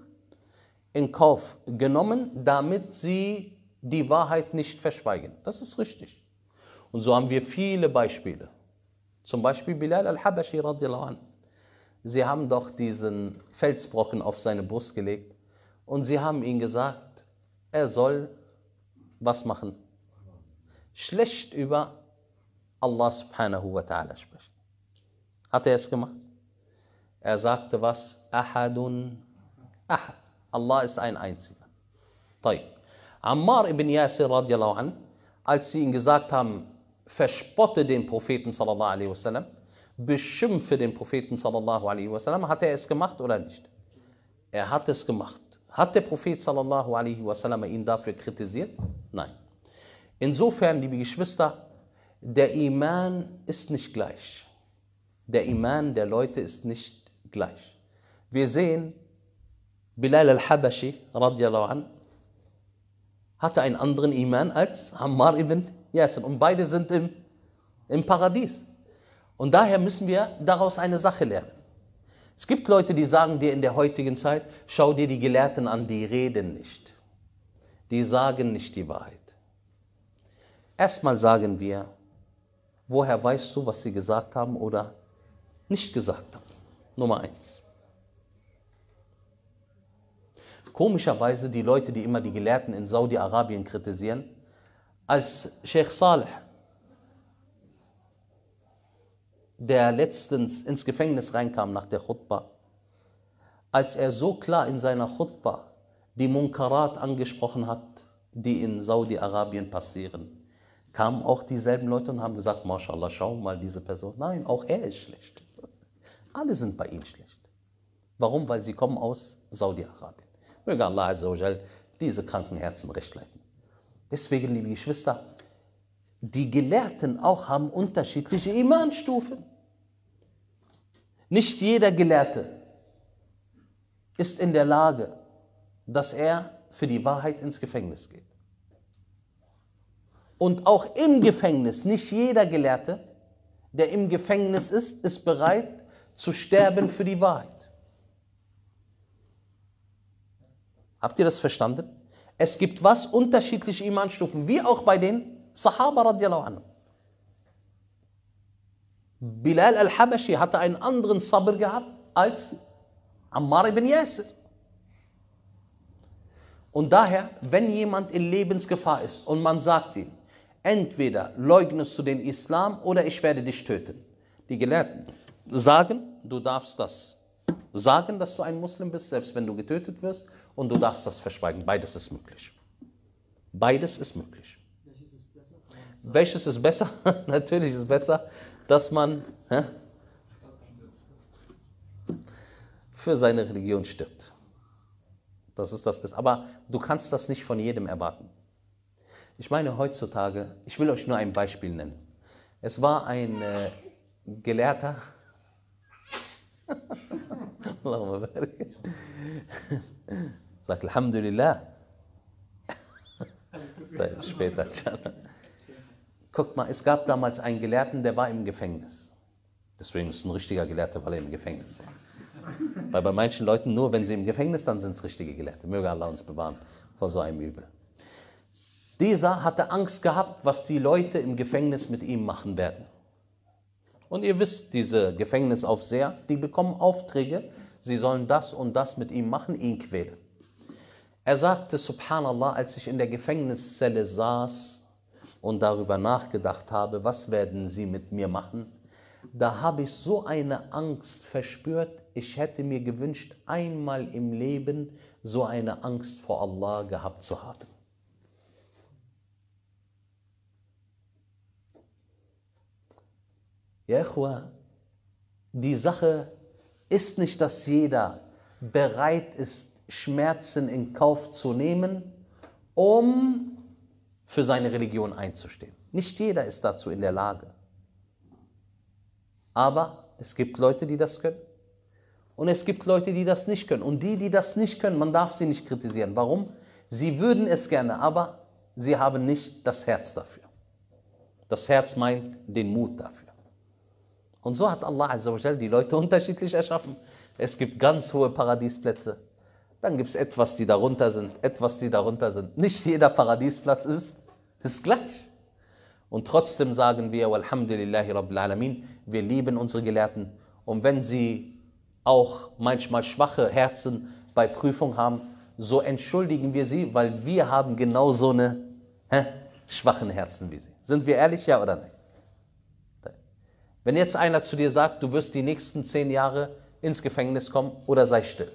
damit sie die Wahrheit nicht verschweigen. Das ist richtig. Und so haben wir viele Beispiele. Zum Beispiel Bilal al-Habashi radiallahu anhu. Sie haben doch diesen Felsbrocken auf seine Brust gelegt und sie haben ihm gesagt, er soll was machen? Schlecht über Allah subhanahu wa ta'ala sprechen. Hat er es gemacht? Er sagte was? Ahadun ahad. Allah ist ein einziger. طيب. Ammar ibn Yasir radiallahu an, als sie ihm gesagt haben, verspotte den Propheten sallallahu alaihi wasallam, beschimpfe den Propheten sallallahu alaihi wasallam, hat er es gemacht oder nicht? Er hat es gemacht. Hat der Prophet sallallahu alaihi wasallam ihn dafür kritisiert? Nein. Insofern, liebe Geschwister, der Iman ist nicht gleich. Der Iman der Leute ist nicht gleich. Wir sehen, Bilal al-Habashi radiallahu an hatte einen anderen Iman als Ammar ibn Yasir. Und beide sind im Paradies. Und daher müssen wir daraus eine Sache lernen. Es gibt Leute, die sagen dir in der heutigen Zeit, schau dir die Gelehrten an, die reden nicht. Die sagen nicht die Wahrheit. Erstmal sagen wir, woher weißt du, was sie gesagt haben oder nicht gesagt haben? Nummer 1. Komischerweise die Leute, die immer die Gelehrten in Saudi-Arabien kritisieren, als Sheikh Saleh, der letztens ins Gefängnis reinkam nach der Khutbah, als er so klar in seiner Khutbah die Munkarat angesprochen hat, die in Saudi-Arabien passieren, kamen auch dieselben Leute und haben gesagt, Mashallah, schau mal diese Person. Nein, auch er ist schlecht. Alle sind bei ihm schlecht. Warum? Weil sie kommen aus Saudi-Arabien. Möge Allah Azza wa Jal diese kranken Herzen recht leiten. Deswegen, liebe Geschwister, die Gelehrten auch haben unterschiedliche Imanstufen. Nicht jeder Gelehrte ist in der Lage, dass er für die Wahrheit ins Gefängnis geht. Und auch im Gefängnis, nicht jeder Gelehrte, der im Gefängnis ist bereit zu sterben für die Wahrheit. Habt ihr das verstanden? Es gibt was? Unterschiedliche Imanstufen, wie auch bei den Sahaba radiallahu anhu. Bilal al-Habashi hatte einen anderen Sabr gehabt als Ammar ibn Yasir. Und daher, wenn jemand in Lebensgefahr ist und man sagt ihm, entweder leugnest du den Islam oder ich werde dich töten. Die Gelehrten sagen, du darfst das sagen, dass du ein Muslim bist, selbst wenn du getötet wirst, und du darfst das verschweigen. Beides ist möglich. Beides ist möglich. Welches ist besser? Kann man das sagen? Welches ist besser? Natürlich ist besser, dass man für seine Religion stirbt. Das ist das Beste. Aber du kannst das nicht von jedem erwarten. Ich meine heutzutage, ich will euch nur ein Beispiel nennen. Es war ein Gelehrter, Allahumma barik. Sag Alhamdulillah. Später. Guck mal, es gab damals einen Gelehrten, der war im Gefängnis. Deswegen ist es ein richtiger Gelehrter, weil er im Gefängnis war. Weil bei manchen Leuten nur, wenn sie im Gefängnis, dann sind es richtige Gelehrte. Möge Allah uns bewahren vor so einem Übel. Dieser hatte Angst gehabt, was die Leute im Gefängnis mit ihm machen werden. Und ihr wisst, diese Gefängnisaufseher, die bekommen Aufträge, sie sollen das und das mit ihm machen, ihn quälen. Er sagte, Subhanallah, als ich in der Gefängniszelle saß und darüber nachgedacht habe, was werden sie mit mir machen, da habe ich so eine Angst verspürt, ich hätte mir gewünscht, einmal im Leben so eine Angst vor Allah gehabt zu haben. Ja, Ikhwa, die Sache ist nicht, dass jeder bereit ist, Schmerzen in Kauf zu nehmen, um für seine Religion einzustehen. Nicht jeder ist dazu in der Lage. Aber es gibt Leute, die das können. Und es gibt Leute, die das nicht können. Und die, die das nicht können, man darf sie nicht kritisieren. Warum? Sie würden es gerne, aber sie haben nicht das Herz dafür. Das Herz meint den Mut dafür. Und so hat Allah Azza wa Jal die Leute unterschiedlich erschaffen. Es gibt ganz hohe Paradiesplätze. Dann gibt es etwas, die darunter sind, etwas, die darunter sind. Nicht jeder Paradiesplatz ist gleich. Und trotzdem sagen wir, Walhamdulillahi Rabbil Alamin, wir lieben unsere Gelehrten. Und wenn sie auch manchmal schwache Herzen bei Prüfung haben, so entschuldigen wir sie, weil wir haben genau so eine schwachen Herzen wie sie. Sind wir ehrlich, ja oder nein? Wenn jetzt einer zu dir sagt, du wirst die nächsten 10 Jahre ins Gefängnis kommen, oder sei still.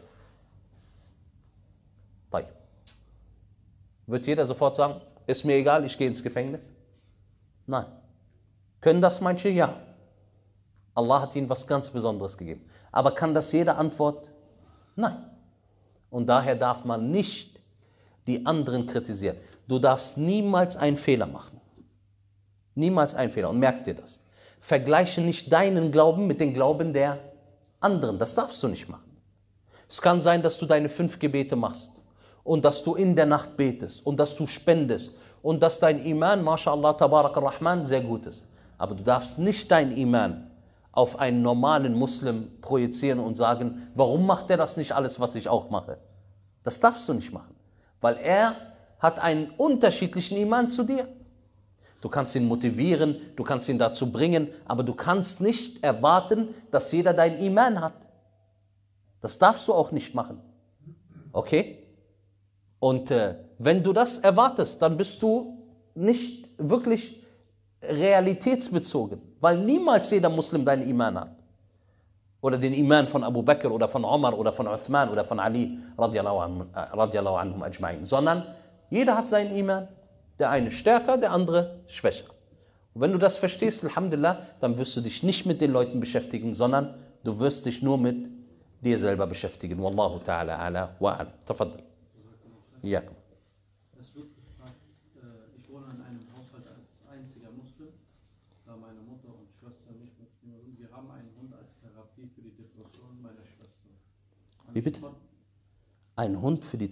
Wird jeder sofort sagen, ist mir egal, ich gehe ins Gefängnis? Nein. Können das manche? Ja. Allah hat ihnen was ganz Besonderes gegeben. Aber kann das jeder antworten? Nein. Und daher darf man nicht die anderen kritisieren. Du darfst niemals einen Fehler machen. Niemals einen Fehler. Und merk dir das. Vergleiche nicht deinen Glauben mit dem Glauben der anderen. Das darfst du nicht machen. Es kann sein, dass du deine 5 Gebete machst und dass du in der Nacht betest und dass du spendest und dass dein Iman, MashaAllah, Tabarak ar-Rahman, sehr gut ist. Aber du darfst nicht dein Iman auf einen normalen Muslim projizieren und sagen, warum macht er das nicht alles, was ich auch mache? Das darfst du nicht machen, weil er hat einen unterschiedlichen Iman zu dir. Du kannst ihn motivieren, du kannst ihn dazu bringen, aber du kannst nicht erwarten, dass jeder dein Iman hat. Das darfst du auch nicht machen. Okay? Und wenn du das erwartest, dann bist du nicht wirklich realitätsbezogen, weil niemals jeder Muslim deinen Iman hat. Oder den Iman von Abu Bakr oder von Umar oder von Uthman oder von Ali radiallahu anhum ajma'in. Sondern jeder hat seinen Iman. Der eine stärker, der andere schwächer. Und wenn du das verstehst, Alhamdulillah, dann wirst du dich nicht mit den Leuten beschäftigen, sondern du wirst dich nur mit dir selber beschäftigen. Wallahu ta'ala ala wa ala. Tafaddal. Ja. Es wird gefragt, ich wohne in einem Haushalt als einziger Muslim, da meine Mutter und Schwester nicht Muslime sind. Wir haben einen Hund als Therapie für die Depression meiner Schwester. Wie bitte? Ein Hund für die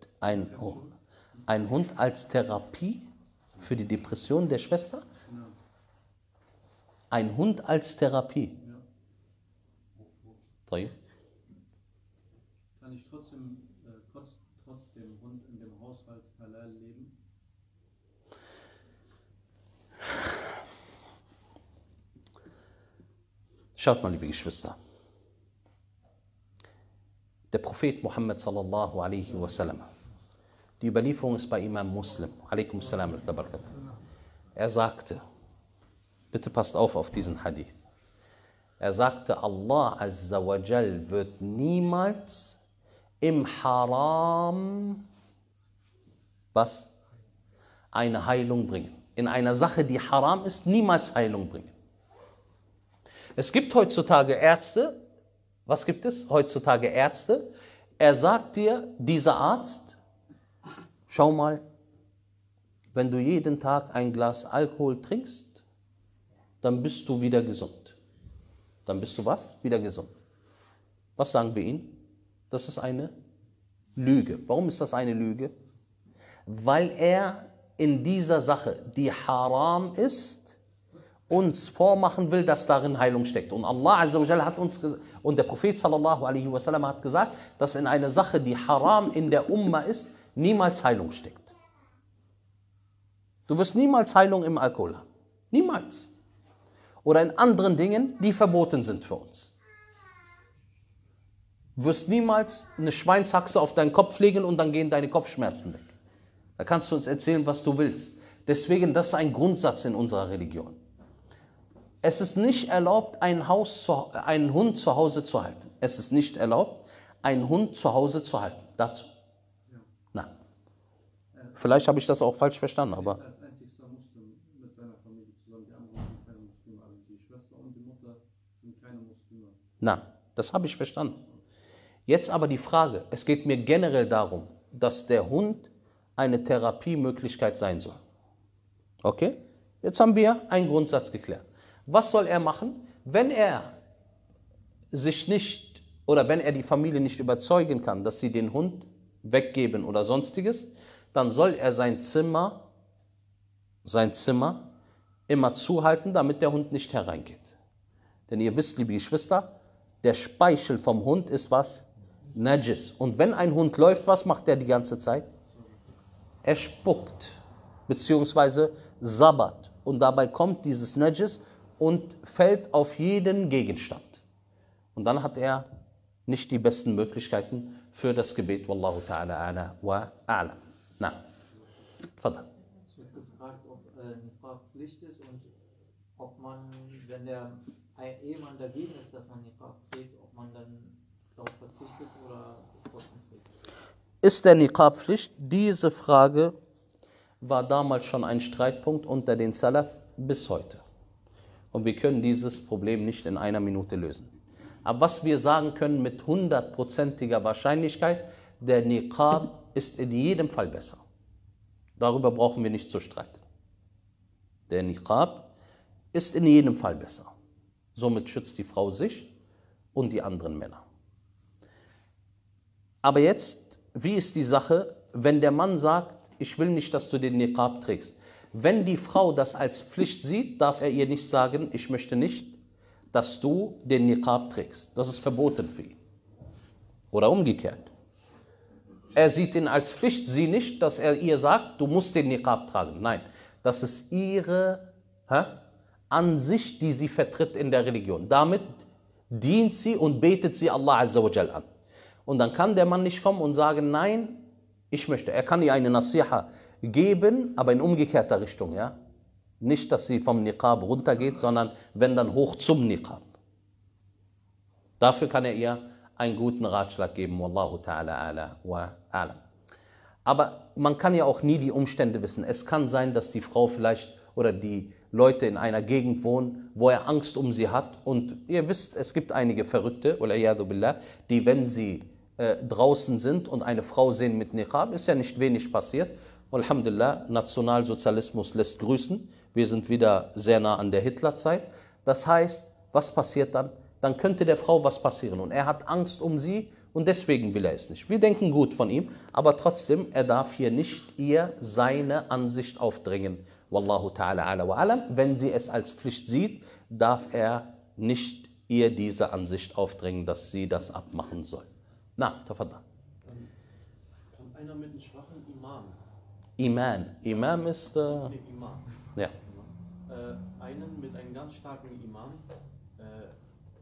ein Hund als Therapie für die Depression der Schwester? Ja. Ein Hund als Therapie? Ja. طيب. Kann ich trotzdem Schaut mal, liebe Geschwister. Der Prophet Muhammad sallallahu alaihi wasallam, die Überlieferung ist bei Imam Muslim, alaikum salam, er sagte, bitte passt auf diesen Hadith, er sagte, Allah Azza wa Jal wird niemals im Haram was? Eine Heilung bringen. In einer Sache, die haram ist, niemals Heilung bringen. Es gibt heutzutage Ärzte, was gibt es? Heutzutage Ärzte, er sagt dir, dieser Arzt, schau mal, wenn du jeden Tag ein Glas Alkohol trinkst, dann bist du wieder gesund. Dann bist du was? Wieder gesund. Was sagen wir ihnen? Das ist eine Lüge. Warum ist das eine Lüge? Weil er in dieser Sache, die haram ist, uns vormachen will, dass darin Heilung steckt. Und Allah Azza wa Jalla hat uns und der Prophet sallallahu alaihi wasallam hat gesagt, dass in einer Sache, die haram in der Umma ist, niemals Heilung steckt. Du wirst niemals Heilung im Alkohol haben. Niemals. Oder in anderen Dingen, die verboten sind für uns. Du wirst niemals eine Schweinshaxe auf deinen Kopf legen und dann gehen deine Kopfschmerzen weg. Da kannst du uns erzählen, was du willst. Deswegen, das ist ein Grundsatz in unserer Religion. Es ist nicht erlaubt, einen Hund zu Hause zu halten. Es ist nicht erlaubt, einen Hund zu Hause zu halten. Dazu. Nein. Vielleicht habe ich das auch falsch verstanden, aber... Als einzigster Muslim mit seiner Familie zusammen. Die anderen sind keine Muslime. Also die Schwester und die Mutter sind keine Muslime. Nein, das habe ich verstanden. Jetzt aber die Frage, es geht mir generell darum, dass der Hund eine Therapiemöglichkeit sein soll. Okay? Jetzt haben wir einen Grundsatz geklärt. Was soll er machen, wenn er sich nicht oder wenn er die Familie nicht überzeugen kann, dass sie den Hund weggeben oder sonstiges, dann soll er sein Zimmer immer zuhalten, damit der Hund nicht hereingeht. Denn ihr wisst, liebe Geschwister, der Speichel vom Hund ist was? Najis. Und wenn ein Hund läuft, was macht er die ganze Zeit? Er spuckt, beziehungsweise sabbert. Und dabei kommt dieses Najis und fällt auf jeden Gegenstand. Und dann hat er nicht die besten Möglichkeiten für das Gebet. Wallahu ta'ala ala wa a'lam. Na, Fadal. Es wird gefragt, ob Niqab Pflicht ist und ob man, wenn der Ehemann dagegen ist, dass man Niqab trägt, ob man dann darauf verzichtet oder es trotzdem trägt. Ist der Niqab Pflicht? Diese Frage war damals schon ein Streitpunkt unter den Salaf bis heute. Und wir können dieses Problem nicht in einer Minute lösen. Aber was wir sagen können mit 100%iger Wahrscheinlichkeit, der Niqab ist in jedem Fall besser. Darüber brauchen wir nicht zu streiten. Der Niqab ist in jedem Fall besser. Somit schützt die Frau sich und die anderen Männer. Aber jetzt, wie ist die Sache, wenn der Mann sagt, ich will nicht, dass du den Niqab trägst? Wenn die Frau das als Pflicht sieht, darf er ihr nicht sagen, ich möchte nicht, dass du den Niqab trägst. Das ist verboten für ihn. Oder umgekehrt. Er sieht ihn als Pflicht, sie nicht, dass er ihr sagt, du musst den Niqab tragen. Nein, das ist ihre Ansicht, die sie vertritt in der Religion. Damit dient sie und betet sie Allah Azza wa Jal an. Und dann kann der Mann nicht kommen und sagen, nein, ich möchte. Er kann ihr eine Nasiha geben, aber in umgekehrter Richtung. Ja? Nicht, dass sie vom Niqab runtergeht, sondern wenn dann hoch zum Niqab. Dafür kann er ihr einen guten Ratschlag geben. Wallahu ta'ala ala wa a'lam. Aber man kann ja auch nie die Umstände wissen. Es kann sein, dass die Frau vielleicht oder die Leute in einer Gegend wohnen, wo er Angst um sie hat. Und ihr wisst, es gibt einige Verrückte, die, wenn sie draußen sind und eine Frau sehen mit Niqab, ist ja nicht wenig passiert. Alhamdulillah, Nationalsozialismus lässt grüßen. Wir sind wieder sehr nah an der Hitlerzeit. Das heißt, was passiert dann? Dann könnte der Frau was passieren. Und er hat Angst um sie und deswegen will er es nicht. Wir denken gut von ihm, aber trotzdem, er darf hier nicht ihr seine Ansicht aufdrängen. Wallahu ta'ala ala wa alam. Wenn sie es als Pflicht sieht, darf er nicht ihr diese Ansicht aufdrängen, dass sie das abmachen soll. Na, tafadda. Kommt einer mit einem schwachen Imam. Imam ist... Imam. Ja. Einen mit einem ganz starken Imam,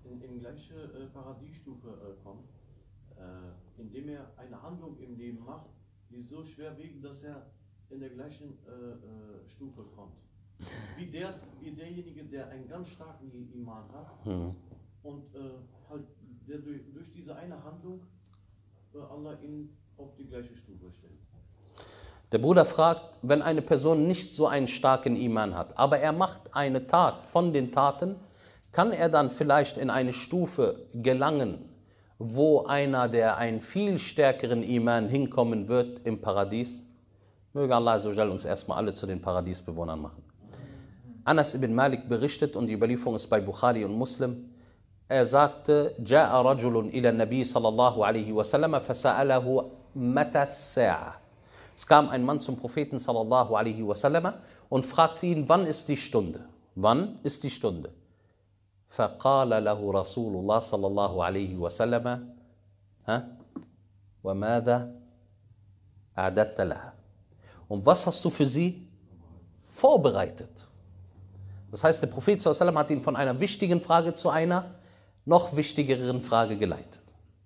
in gleiche Paradiesstufe kommt, indem er eine Handlung im Leben macht, die so schwerwiegend, dass er in der gleichen Stufe kommt. Wie derjenige, der einen ganz starken Iman hat und halt der durch diese eine Handlung Allah ihn auf die gleiche Stufe stellt. Der Bruder fragt, wenn eine Person nicht so einen starken Iman hat, aber er macht eine Tat von den Taten, kann er dann vielleicht in eine Stufe gelangen, wo einer, der einen viel stärkeren Iman hinkommen wird im Paradies? Möge Allah uns erstmal alle zu den Paradiesbewohnern machen. Anas ibn Malik berichtet, und die Überlieferung ist bei Bukhari und Muslim, er sagte, Ja'a rajulun ila Nabi sallallahu alaihi wasallam fasa'alahu mata as-sa'a. Es kam ein Mann zum Propheten sallallahu alaihi wasallam und fragte ihn, wann ist die Stunde? Wann ist die Stunde? فقال له رسول الله صلى الله عليه وسلم وماذا أعددت لها? Und was hast du für sie vorbereitet? Das heißt, der Prophet sallallahu alaihi wasallam hat ihn von einer wichtigen Frage zu einer noch wichtigeren Frage geleitet.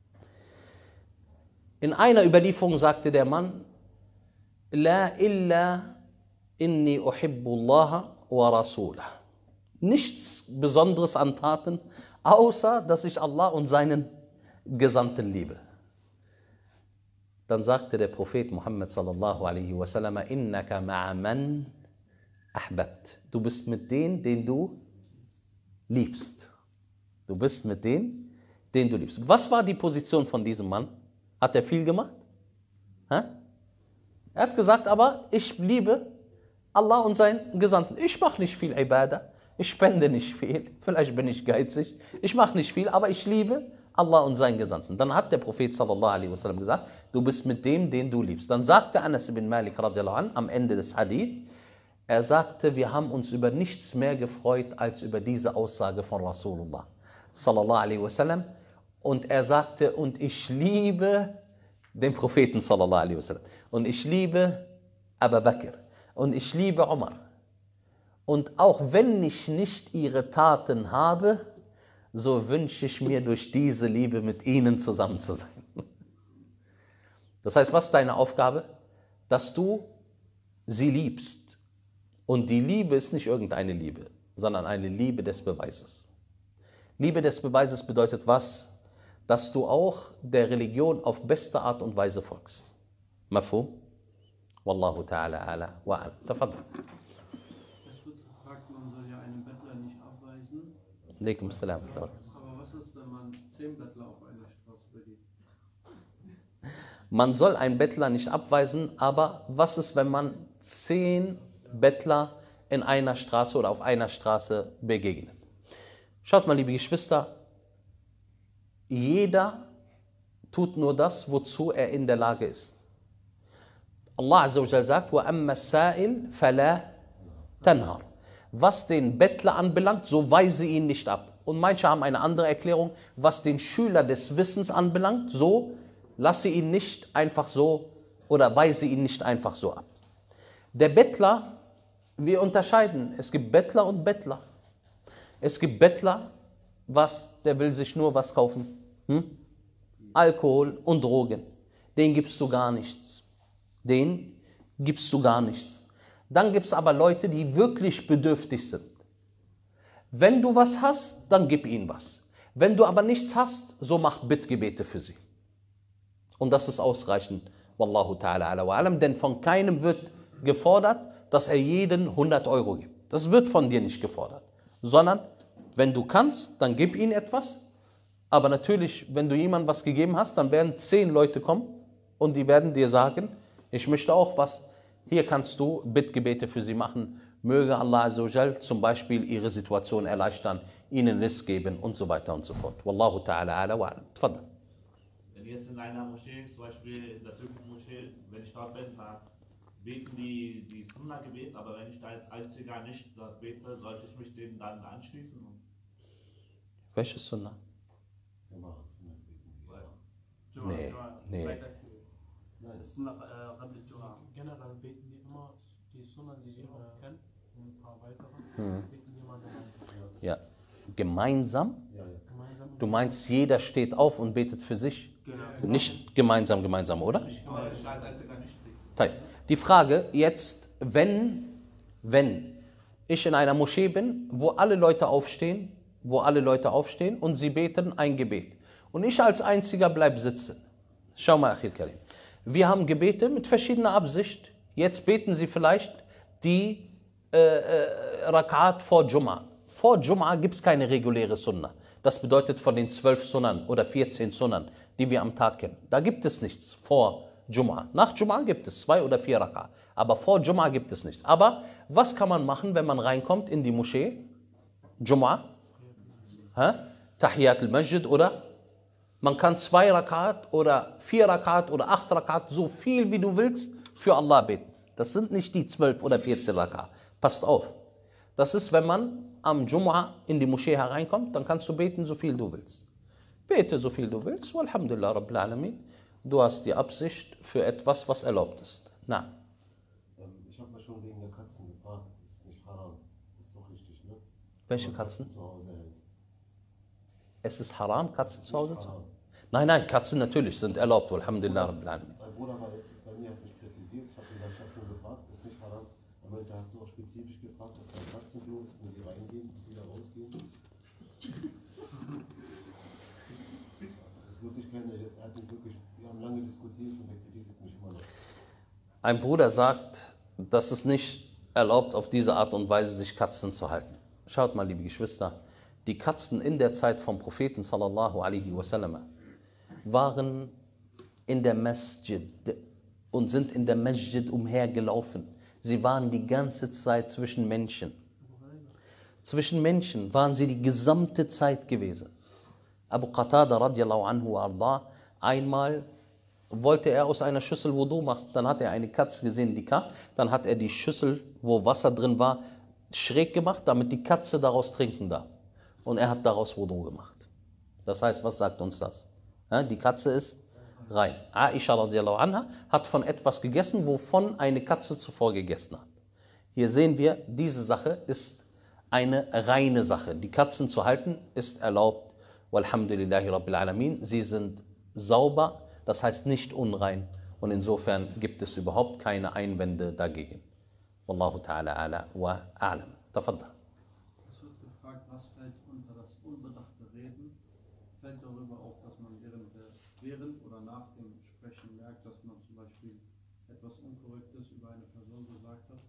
In einer Überlieferung sagte der Mann, La illa inni uhibbullaha wa rasulah. Nichts Besonderes an Taten, außer dass ich Allah und seinen Gesandten liebe. Dann sagte der Prophet Muhammad sallallahu alaihi wasallam, innaka ma'a man ahbabt. Du bist mit denen, den du liebst. Du bist mit denen, den du liebst. Was war die Position von diesem Mann? Hat er viel gemacht? Er hat gesagt, aber ich liebe Allah und seinen Gesandten. Ich mache nicht viel Ibadah. Ich spende nicht viel, vielleicht bin ich geizig, ich mache nicht viel, aber ich liebe Allah und seinen Gesandten. Dann hat der Prophet sallallahu alaihi wasallam gesagt, du bist mit dem, den du liebst. Dann sagte Anas ibn Malik radiallahu anh am Ende des Hadith, er sagte, wir haben uns über nichts mehr gefreut als über diese Aussage von Rasulullah sallallahu alaihi wasallam. Und er sagte, und ich liebe den Propheten sallallahu alaihi wasallam. Und ich liebe Abu Bakr. Und ich liebe Umar. Und auch wenn ich nicht ihre Taten habe, so wünsche ich mir durch diese Liebe mit ihnen zusammen zu sein. Das heißt, was ist deine Aufgabe? Dass du sie liebst. Und die Liebe ist nicht irgendeine Liebe, sondern eine Liebe des Beweises. Liebe des Beweises bedeutet was? Dass du auch der Religion auf beste Art und Weise folgst. Mafhum? Wallahu ta'ala ala wa ala. Tafaddal. Man soll ja einen Bettler nicht abweisen. Alaikum salam. Aber was ist, wenn man 10 Bettler auf einer Straße begegnet? Man soll einen Bettler nicht abweisen, aber was ist, wenn man 10 Bettler in einer Straße oder auf einer Straße begegnet? Schaut mal, liebe Geschwister, jeder tut nur das, wozu er in der Lage ist. Allah Azza wa Jalla sagt, وَأَمَّا السَّائِلْ فَلَا تَنْهَرْ. Was den Bettler anbelangt, so weise ihn nicht ab. Und manche haben eine andere Erklärung, was den Schüler des Wissens anbelangt, so lasse ihn nicht einfach so oder weise ihn nicht einfach so ab. Der Bettler, wir unterscheiden, es gibt Bettler und Bettler. Es gibt Bettler, der will sich nur was kaufen. Alkohol und Drogen. Den gibst du gar nichts. Den gibst du gar nichts. Dann gibt es aber Leute, die wirklich bedürftig sind. Wenn du was hast, dann gib ihnen was. Wenn du aber nichts hast, so mach Bittgebete für sie. Und das ist ausreichend. Wallahu ta'ala ala wa alam. Denn von keinem wird gefordert, dass er jeden 100 Euro gibt. Das wird von dir nicht gefordert. Sondern, wenn du kannst, dann gib ihnen etwas. Aber natürlich, wenn du jemandem was gegeben hast, dann werden 10 Leute kommen und die werden dir sagen, ich möchte auch was. Hier kannst du Bittgebete für sie machen. Möge Allah Azza wa Jal zum Beispiel ihre Situation erleichtern, ihnen Risk geben und so weiter und so fort. Wallahu ta'ala ala wa alam. Tfaddal. Wenn jetzt in einer Moschee, zum Beispiel in der türkischen Moschee, wenn ich dort bin, da beten die Sunna-Gebet, aber wenn ich da als Einziger nicht dort bete, sollte ich mich denen dann anschließen? Welches Sunna? Nee. Generell beten die immer die Sunna, die sie auch kennen, und ein paar weitere beten die immer gemeinsam. Ja, gemeinsam? Gemeinsam. Du meinst, jeder steht auf und betet für sich? Nicht gemeinsam, oder? Teil. Die Frage jetzt, wenn ich in einer Moschee bin, wo alle Leute aufstehen und sie beten ein Gebet. Und ich als Einziger bleibe sitzen. Schau mal, Akhil Karim. Wir haben Gebete mit verschiedener Absicht. Jetzt beten sie vielleicht die Rakat vor Jum'a. Vor Jum'a gibt es keine reguläre Sunnah. Das bedeutet von den 12 Sunnan oder 14 Sunnan, die wir am Tag kennen. Da gibt es nichts vor Jum'a. Nach Jum'a gibt es 2 oder 4 Rakat. Aber vor Jum'a gibt es nichts. Aber was kann man machen, wenn man reinkommt in die Moschee? Jum'a? Tahiyat al-Masjid oder? Man kann 2 Rakat oder 4 Rakat oder 8 Rakat, so viel wie du willst, für Allah beten. Das sind nicht die 12 oder 14 Rakat. Passt auf. Das ist, wenn man am Jum'a in die Moschee hereinkommt, dann kannst du beten, so viel du willst. Bete, so viel du willst. Walhamdulillah Rabbil Alamin. Du hast die Absicht für etwas, was erlaubt ist. Na. Ich habe mal schon wegen der Katzen gefragt. Das ist nicht haram. Das ist doch richtig, ne? Welche Katzen? Zu Hause hält. Es ist haram, Katzen zu Hause zu haben? Nein, Katzen natürlich sind erlaubt. Alhamdulillah Rabbil Alamin. Mein Bruder war letztens bei mir, hat mich kritisiert. Ich habe gesagt, ich habe schon gefragt, das ist nicht haram. Er meinte, hast du auch spezifisch gefragt, dass da ein Katzenklo ist, wenn sie reingehen und wieder rausgehen? Das ist wirklich keine, er hat mich wirklich, wir haben lange diskutiert und er kritisiert mich immer noch. Ein Bruder sagt, dass es nicht erlaubt, auf diese Art und Weise sich Katzen zu halten. Schaut mal, liebe Geschwister, die Katzen in der Zeit vom Propheten sallallahu alaihi wasallam waren in der Masjid und sind in der Masjid umhergelaufen. Sie waren die ganze Zeit zwischen Menschen. Zwischen Menschen waren sie die gesamte Zeit gewesen. Abu Qatada radiallahu anhu arda, einmal wollte er aus einer Schüssel Wudu machen. Dann hat er eine Katze gesehen, die kam. Dann hat er die Schüssel, wo Wasser drin war, schräg gemacht, damit die Katze daraus trinken darf. Und er hat daraus Wudu gemacht. Das heißt, was sagt uns das? Ja, die Katze ist rein. Aisha radiallahu anha hat von etwas gegessen, wovon eine Katze zuvor gegessen hat. Hier sehen wir, diese Sache ist eine reine Sache. Die Katzen zu halten ist erlaubt. Walhamdulillahi Rabbil Alamin. Sie sind sauber, das heißt nicht unrein. Und insofern gibt es überhaupt keine Einwände dagegen. Wallahu ta'ala ala wa a'lam. Tafaddal. Es wird gefragt, was fällt unter das unbedachte Reden? Fällt darüber auf, dass man während oder nach dem Sprechen merkt, dass man zum Beispiel etwas Unkorrektes über eine Person gesagt hat?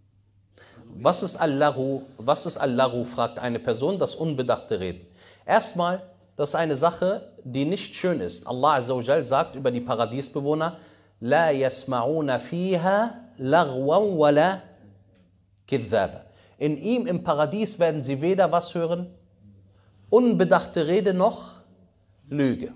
Also Was ist Al-Lahu, fragt eine Person, das unbedachte Reden. Erstmal, das ist eine Sache, die nicht schön ist. Allah Azza wa Jal sagt über die Paradiesbewohner, La yasma'una fiha lagwan wala kidhaba. In ihm, im Paradies, werden sie weder was hören, unbedachte Rede noch Lüge.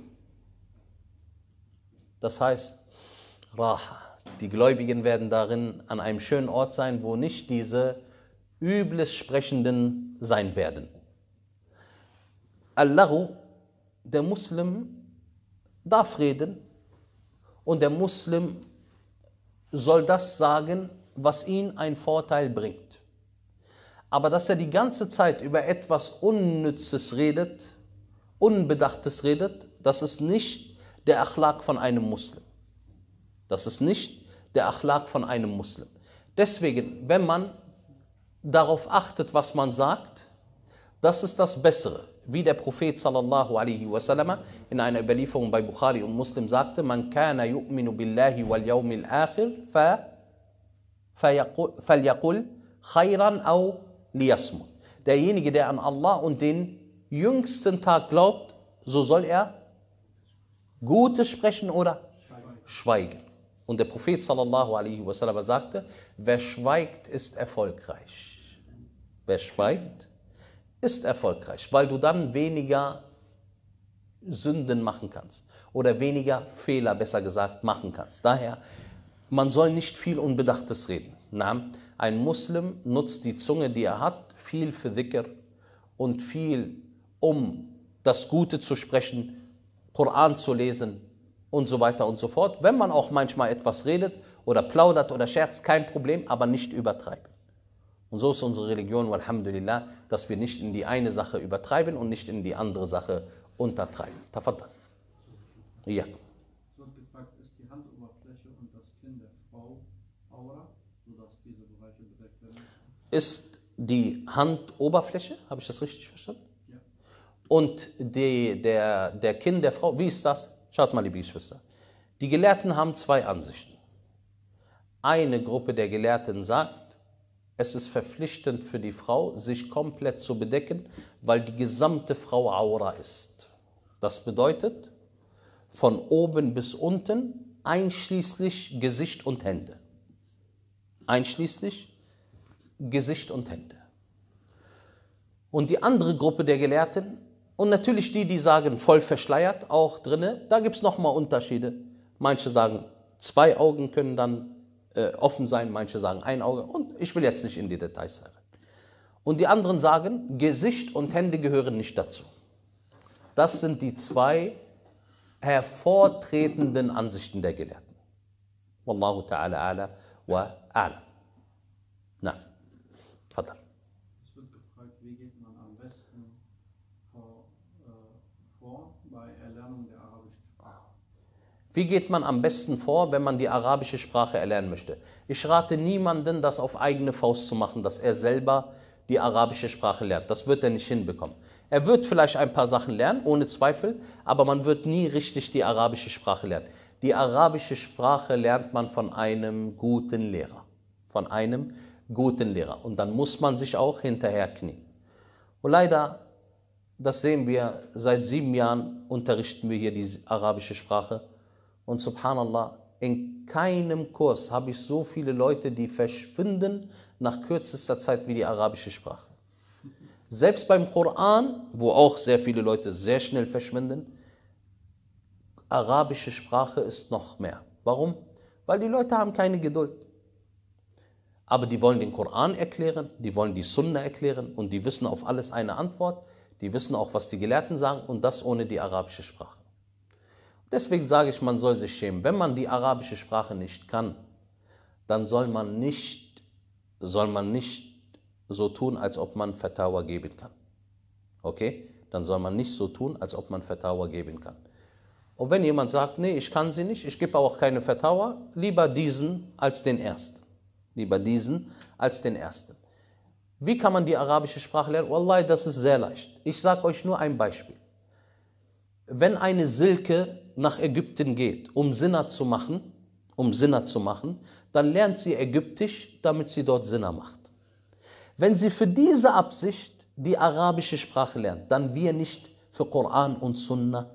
Das heißt, Raha. Die Gläubigen werden darin an einem schönen Ort sein, wo nicht diese übles Sprechenden sein werden. Al-Lahu, der Muslim darf reden und der Muslim soll das sagen, was ihn einen Vorteil bringt. Aber dass er die ganze Zeit über etwas Unnützes redet, Unbedachtes redet, das ist nicht der Achlaq von einem Muslim. Das ist nicht der Achlaq von einem Muslim. Deswegen, wenn man darauf achtet, was man sagt, das ist das Bessere. Wie der Prophet sallallahu alaihi wasallam in einer Überlieferung bei Bukhari und Muslim sagte, man kana yu'minu billahi wal yawmil akhir falyaqul khayran aw liyasmut. Derjenige, der an Allah und den jüngsten Tag glaubt, so soll er Gutes sprechen oder schweigen. Und der Prophet sallallahu alaihi wasallam sagte, wer schweigt, ist erfolgreich. Wer schweigt, ist erfolgreich, weil du dann weniger Sünden machen kannst oder weniger Fehler, besser gesagt, machen kannst. Daher, man soll nicht viel Unbedachtes reden. Ein Muslim nutzt die Zunge, die er hat, viel für Dhikr und viel, um das Gute zu sprechen, Koran zu lesen und so weiter und so fort. Wenn man auch manchmal etwas redet oder plaudert oder scherzt, kein Problem, aber nicht übertreiben. Und so ist unsere Religion, walhamdulillah, dass wir nicht in die eine Sache übertreiben und nicht in die andere Sache untertreiben. Tafaddal. Ja. Es wird gefragt, ist die Handoberfläche und das Kinn der Frau Aura, sodass diese Bereiche bedeckt werden? Ist die Handoberfläche, habe ich das richtig verstanden? Ja. Und der Kinn der Frau, wie ist das? Schaut mal, liebe Geschwister. Die Gelehrten haben zwei Ansichten. Eine Gruppe der Gelehrten sagt, es ist verpflichtend für die Frau, sich komplett zu bedecken, weil die gesamte Frau Aura ist. Das bedeutet, von oben bis unten, einschließlich Gesicht und Hände. Einschließlich Gesicht und Hände. Und die andere Gruppe der Gelehrten, und natürlich die sagen, voll verschleiert, auch drinne, da gibt es nochmal Unterschiede. Manche sagen, 2 Augen können dann offen sein, manche sagen 1 Auge. Und ich will jetzt nicht in die Details rein. Und die anderen sagen, Gesicht und Hände gehören nicht dazu. Das sind die 2 hervortretenden Ansichten der Gelehrten. Wallahu ta'ala a'la wa a'la. Na, tfadal. Es wird gefragt, wie geht man am besten vor bei Erlernung der arabischen Sprache? Wie geht man am besten vor, wenn man die arabische Sprache erlernen möchte? Ich rate niemanden, das auf eigene Faust zu machen, dass er selber die arabische Sprache lernt. Das wird er nicht hinbekommen. Er wird vielleicht ein paar Sachen lernen, ohne Zweifel, aber man wird nie richtig die arabische Sprache lernen. Die arabische Sprache lernt man von einem guten Lehrer. Von einem guten Lehrer. Und dann muss man sich auch hinterher knien. Und leider, das sehen wir, seit 7 Jahren unterrichten wir hier die arabische Sprache. Und subhanallah, in keinem Kurs habe ich so viele Leute, die verschwinden nach kürzester Zeit wie die arabische Sprache. Selbst beim Koran, wo auch sehr viele Leute sehr schnell verschwinden, arabische Sprache ist noch mehr. Warum? Weil die Leute haben keine Geduld. Aber die wollen den Koran erklären, die wollen die Sunna erklären und die wissen auf alles eine Antwort. Die wissen auch, was die Gelehrten sagen und das ohne die arabische Sprache. Deswegen sage ich, man soll sich schämen. Wenn man die arabische Sprache nicht kann, dann soll man nicht so tun, als ob man Fatawa geben kann. Okay? Dann soll man nicht so tun, als ob man Fatawa geben kann. Und wenn jemand sagt, nee, ich kann sie nicht, ich gebe auch keine Fatawa, lieber diesen als den ersten. Lieber diesen als den ersten. Wie kann man die arabische Sprache lernen? Wallahi, das ist sehr leicht. Ich sage euch nur ein Beispiel. Wenn eine Silke nach Ägypten geht, um Sinna zu machen, dann lernt sie Ägyptisch, damit sie dort Sinna macht. Wenn sie für diese Absicht die arabische Sprache lernt, dann wir nicht für Koran und Sunna.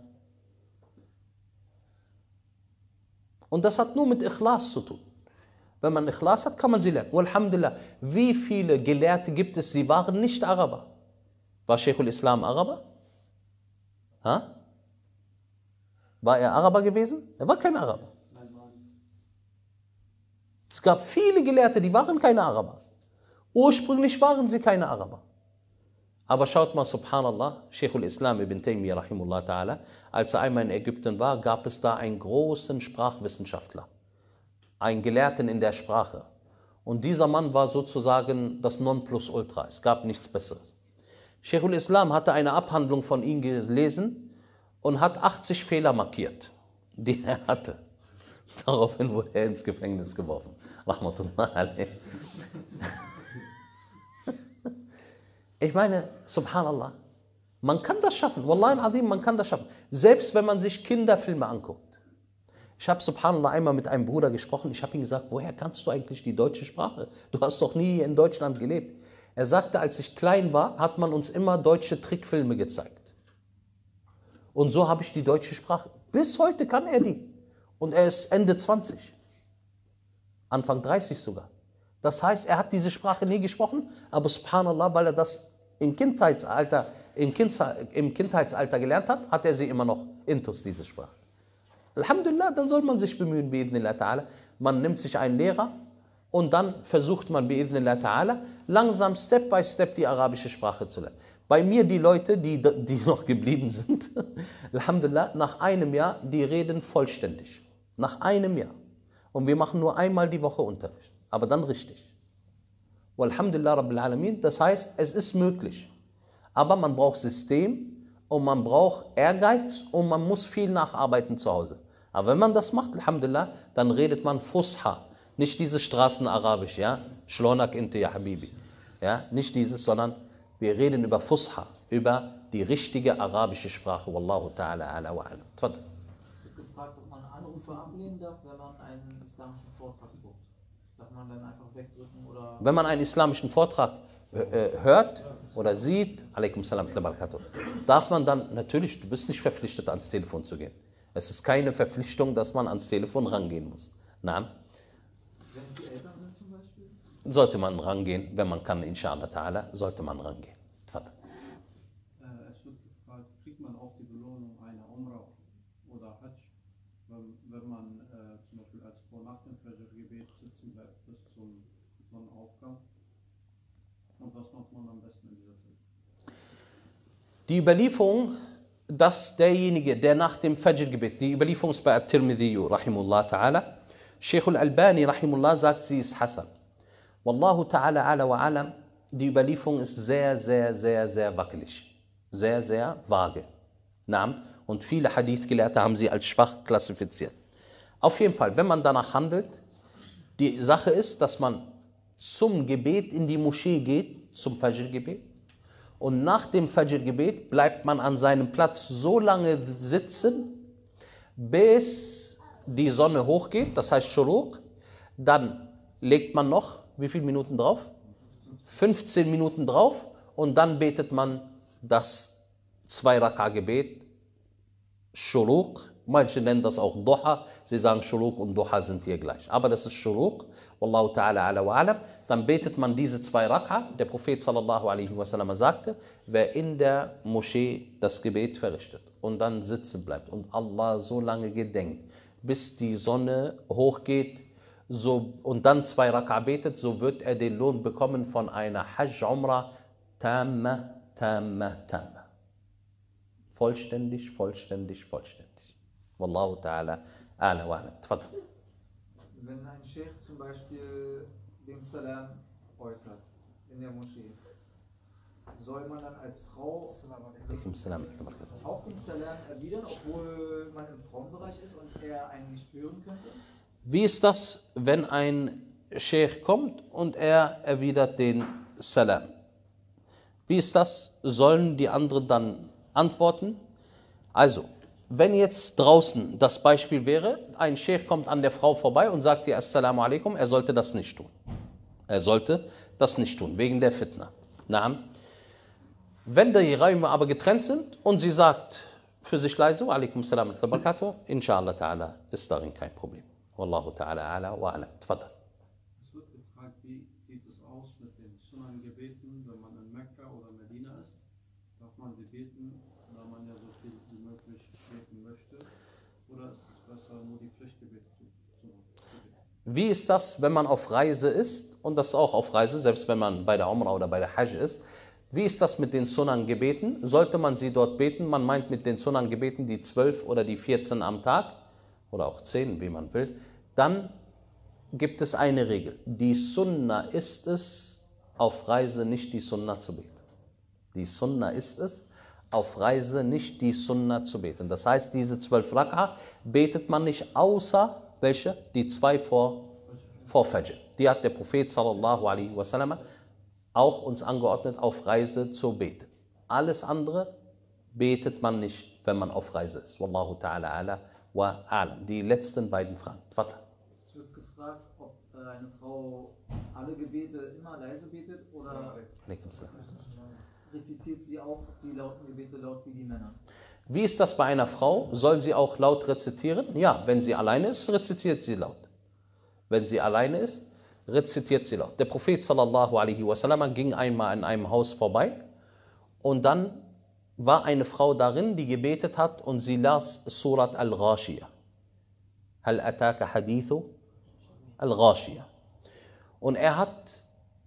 Und das hat nur mit Ikhlas zu tun. Wenn man Ikhlas hat, kann man sie lernen. Walhamdulillah, wie viele Gelehrte gibt es, sie waren nicht Araber? War Sheikhul Islam Araber? Ha? War er Araber gewesen? Er war kein Araber. Es gab viele Gelehrte, die waren keine Araber. Ursprünglich waren sie keine Araber. Aber schaut mal, subhanallah, Sheikhul Islam ibn Taymiyyah rahimullah ta'ala, als er einmal in Ägypten war, gab es da einen großen Sprachwissenschaftler, einen Gelehrten in der Sprache. Und dieser Mann war sozusagen das Nonplusultra. Es gab nichts Besseres. Sheikhul Islam hatte eine Abhandlung von ihm gelesen und hat 80 Fehler markiert, die er hatte. Daraufhin wurde er ins Gefängnis geworfen. Rahmatullah alayh. Ich meine, subhanallah, man kann das schaffen. Wallahi al-Azim, man kann das schaffen. Selbst wenn man sich Kinderfilme anguckt. Ich habe subhanallah einmal mit einem Bruder gesprochen. Ich habe ihm gesagt, woher kannst du eigentlich die deutsche Sprache? Du hast doch nie in Deutschland gelebt. Er sagte, als ich klein war, hat man uns immer deutsche Trickfilme gezeigt. Und so habe ich die deutsche Sprache. Bis heute kann er die. Und er ist Ende 20. Anfang 30 sogar. Das heißt, er hat diese Sprache nie gesprochen, aber subhanallah, weil er das im Kindheitsalter gelernt hat, hat er sie immer noch intus, diese Sprache. Alhamdulillah, dann soll man sich bemühen, bi'idhnillah ta'ala. Man nimmt sich einen Lehrer und dann versucht man, bi'idhnillah ta'ala, langsam, Step by Step die arabische Sprache zu lernen. Bei mir die Leute, die noch geblieben sind, Alhamdulillah, nach einem Jahr, die reden vollständig. Nach einem Jahr. Und wir machen nur einmal die Woche Unterricht. Aber dann richtig. Walhamdulillah Rabbil Alamin, das heißt, es ist möglich. Aber man braucht System und man braucht Ehrgeiz und man muss viel nacharbeiten zu Hause. Aber wenn man das macht, Alhamdulillah, dann redet man Fusha, nicht dieses Straßenarabisch, ja, Shlonak inti ya Habibi, ja, nicht dieses, sondern wir reden über Fusha, über die richtige arabische Sprache. Wallahu ta'ala ala wa alam. Tfadl. Ich habe gefragt, ob man Anrufe ablehnen darf, wenn man einen islamischen Vortrag guckt. Darf man dann einfach wegdrücken oder... Wenn man einen islamischen Vortrag hört oder sieht, alaikum salam, darf man dann, natürlich, du bist nicht verpflichtet, ans Telefon zu gehen. Es ist keine Verpflichtung, dass man ans Telefon rangehen muss. Nein. Wenn es die Eltern sind zum Beispiel? Sollte man rangehen, wenn man kann, inshallah ta'ala, sollte man rangehen. Tfadl. Es wird gefragt, kriegt man auch die Belohnung einer Umrah oder Hajj, wenn man zum Beispiel als Frau nach dem Fajr-Gebet sitzen bleibt bis zum Sonnenaufgang? Und was macht man am besten in dieser Zeit? Die Überlieferung, dass derjenige, der nach dem Fajr-Gebet, die Überlieferung ist bei At-Tirmidhi, rahimullah ta'ala, Sheikh al-Albani, rahimullah, sagt, sie ist Hasan. Wallahu ta'ala ala wa alam, die Überlieferung ist sehr, sehr, sehr, sehr wackelig. Sehr, sehr vage. Und viele Hadith-Gelehrte haben sie als schwach klassifiziert. Auf jeden Fall, wenn man danach handelt, die Sache ist, dass man zum Gebet in die Moschee geht, zum Fajr-Gebet, und nach dem Fajr-Gebet bleibt man an seinem Platz so lange sitzen, bis die Sonne hochgeht, das heißt Shuruq. Dann legt man noch, wie viele Minuten drauf? 15 Minuten drauf und dann betet man das 2-Raka-Gebet, Shuruq. Manche nennen das auch Duha, sie sagen Shuruq und Duha sind hier gleich. Aber das ist Shuruq, Wallahu ta'ala ala wa alam. Dann betet man diese 2 Raka. Der Prophet sallallahu alaihi wasallam sagte, wer in der Moschee das Gebet verrichtet und dann sitzen bleibt und Allah so lange gedenkt, bis die Sonne hochgeht und dann 2 Raka betet, so wird er den Lohn bekommen von einer Hajj-Umrah tamma, tamma, tamma. Vollständig, vollständig, vollständig. Wallahu ta'ala ala wa alam. Tfadl. Wenn ein Sheikh zum Beispiel den Salam äußert in der Moschee, soll man dann als Frau auch den Salam erwidern, obwohl man im Frauenbereich ist und er eigentlich hören könnte? Wie ist das, wenn ein Sheikh kommt und er erwidert den Salam? Wie ist das? Sollen die anderen dann antworten? Also, wenn jetzt draußen das Beispiel wäre, ein Sheikh kommt an der Frau vorbei und sagt ihr Assalamu alaikum, er sollte das nicht tun. Er sollte das nicht tun, wegen der Fitna. Wenn die Räume aber getrennt sind und sie sagt für sich leise, wa alaikum salam wa barakatuh, inshallah ta'ala, ist darin kein Problem. Wallahu ta'ala ala wa alam. Tfadal. Es wird gefragt, wie sieht es aus mit den Sunan-Gebeten, wenn man in Mekka oder Medina ist? Darf man sie beten, da man ja so viel wie möglich beten möchte? Oder ist es besser, nur die Pflichtgebete zu beten? Wie ist das, wenn man auf Reise ist? Und das ist auch auf Reise, selbst wenn man bei der Umrah oder bei der Hajj ist. Wie ist das mit den Sunan-Gebeten? Sollte man sie dort beten? Man meint mit den Sunan-Gebeten die 12 oder die 14 am Tag oder auch 10, wie man will. Dann gibt es eine Regel. Die Sunna ist es, auf Reise nicht die Sunna zu beten. Die Sunna ist es, auf Reise nicht die Sunna zu beten. Das heißt, diese 12 Raka betet man nicht, außer welche? Die 2 vor Fajr. Die hat der Prophet sallallahu alaihi wasallam auch uns angeordnet, auf Reise zu beten. Alles andere betet man nicht, wenn man auf Reise ist. Wallahu ta'ala ala wa alam. Die letzten beiden Fragen. Tfadal. Es wird gefragt, ob eine Frau alle Gebete immer leise betet oder rezitiert sie auch die lauten Gebete laut wie die Männer? Wie ist das bei einer Frau? Soll sie auch laut rezitieren? Ja, wenn sie alleine ist, rezitiert sie laut. Wenn sie alleine ist, rezitiert sie laut. Der Prophet sallallahu alaihi wasallam ging einmal in einem Haus vorbei und dann war eine Frau darin, die gebetet hat und sie las Surat al-Ghashiyah. Hal ataka hadithu al-Ghashiyah. Und er hat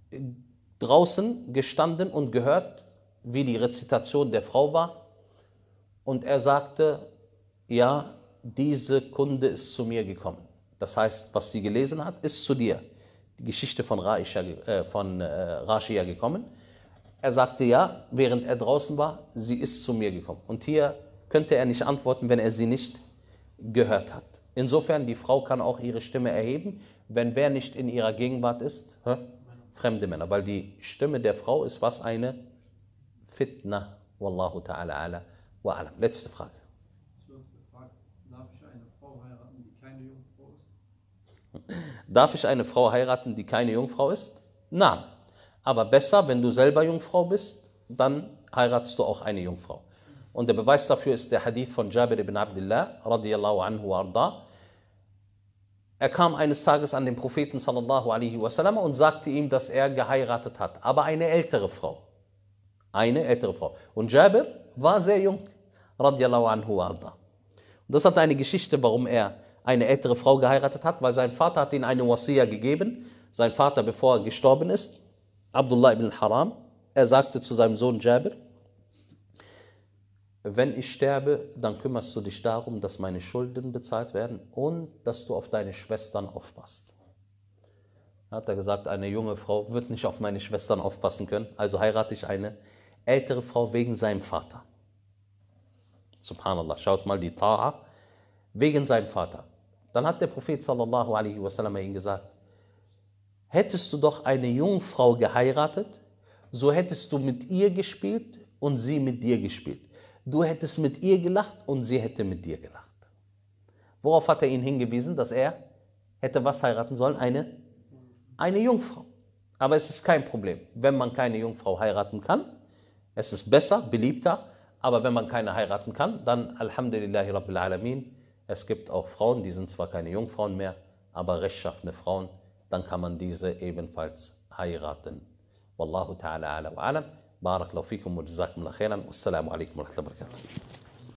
draußen gestanden und gehört, wie die Rezitation der Frau war. Und er sagte, ja, diese Kunde ist zu mir gekommen. Das heißt, was sie gelesen hat, ist zu dir. Die Geschichte von Ghashiyah gekommen. Er sagte ja, während er draußen war, sie ist zu mir gekommen. Und hier könnte er nicht antworten, wenn er sie nicht gehört hat. Insofern, die Frau kann auch ihre Stimme erheben, wenn wer nicht in ihrer Gegenwart ist, fremde Männer. Weil die Stimme der Frau ist was? Eine Fitna. Wallahu ta'ala ala wa alam. Letzte Frage. Es wird gefragt, darf ich eine Frau heiraten, die keine Jungfrau ist? Darf ich eine Frau heiraten, die keine Jungfrau ist? Nein. Aber besser, wenn du selber Jungfrau bist, dann heiratest du auch eine Jungfrau. Und der Beweis dafür ist der Hadith von Jabir ibn Abdullah, radiyallahu anhu wa arda. Er kam eines Tages an den Propheten sallallahu alaihi wasallam und sagte ihm, dass er geheiratet hat, aber eine ältere Frau. Eine ältere Frau. Und Jabir war sehr jung, radiyallahu anhu wa arda. Und das hat eine Geschichte, warum er eine ältere Frau geheiratet hat, weil sein Vater hat ihm eine Wasiya gegeben. Sein Vater, bevor er gestorben ist, Abdullah ibn Haram, er sagte zu seinem Sohn Jabir, wenn ich sterbe, dann kümmerst du dich darum, dass meine Schulden bezahlt werden und dass du auf deine Schwestern aufpasst. Da hat er gesagt, eine junge Frau wird nicht auf meine Schwestern aufpassen können, also heirate ich eine ältere Frau wegen seinem Vater. Subhanallah, schaut mal die Ta'a, wegen seinem Vater. Dann hat der Prophet sallallahu alaihi wasallam ihm gesagt, hättest du doch eine Jungfrau geheiratet, so hättest du mit ihr gespielt und sie mit dir gespielt. Du hättest mit ihr gelacht und sie hätte mit dir gelacht. Worauf hat er ihn hingewiesen, dass er hätte was heiraten sollen? Eine Jungfrau. Aber es ist kein Problem, wenn man keine Jungfrau heiraten kann. Es ist besser, beliebter, aber wenn man keine heiraten kann, dann Alhamdulillahi Rabbil Alamin. Es gibt auch Frauen, die sind zwar keine Jungfrauen mehr, aber rechtschaffene Frauen, dann kann man diese ebenfalls heiraten. Wallahu ta'ala ala wa alam. Barakallahu fikum wa jazakumullahu khairan. Wassalamu alaikum wa rahmatullahi wa barakatuh.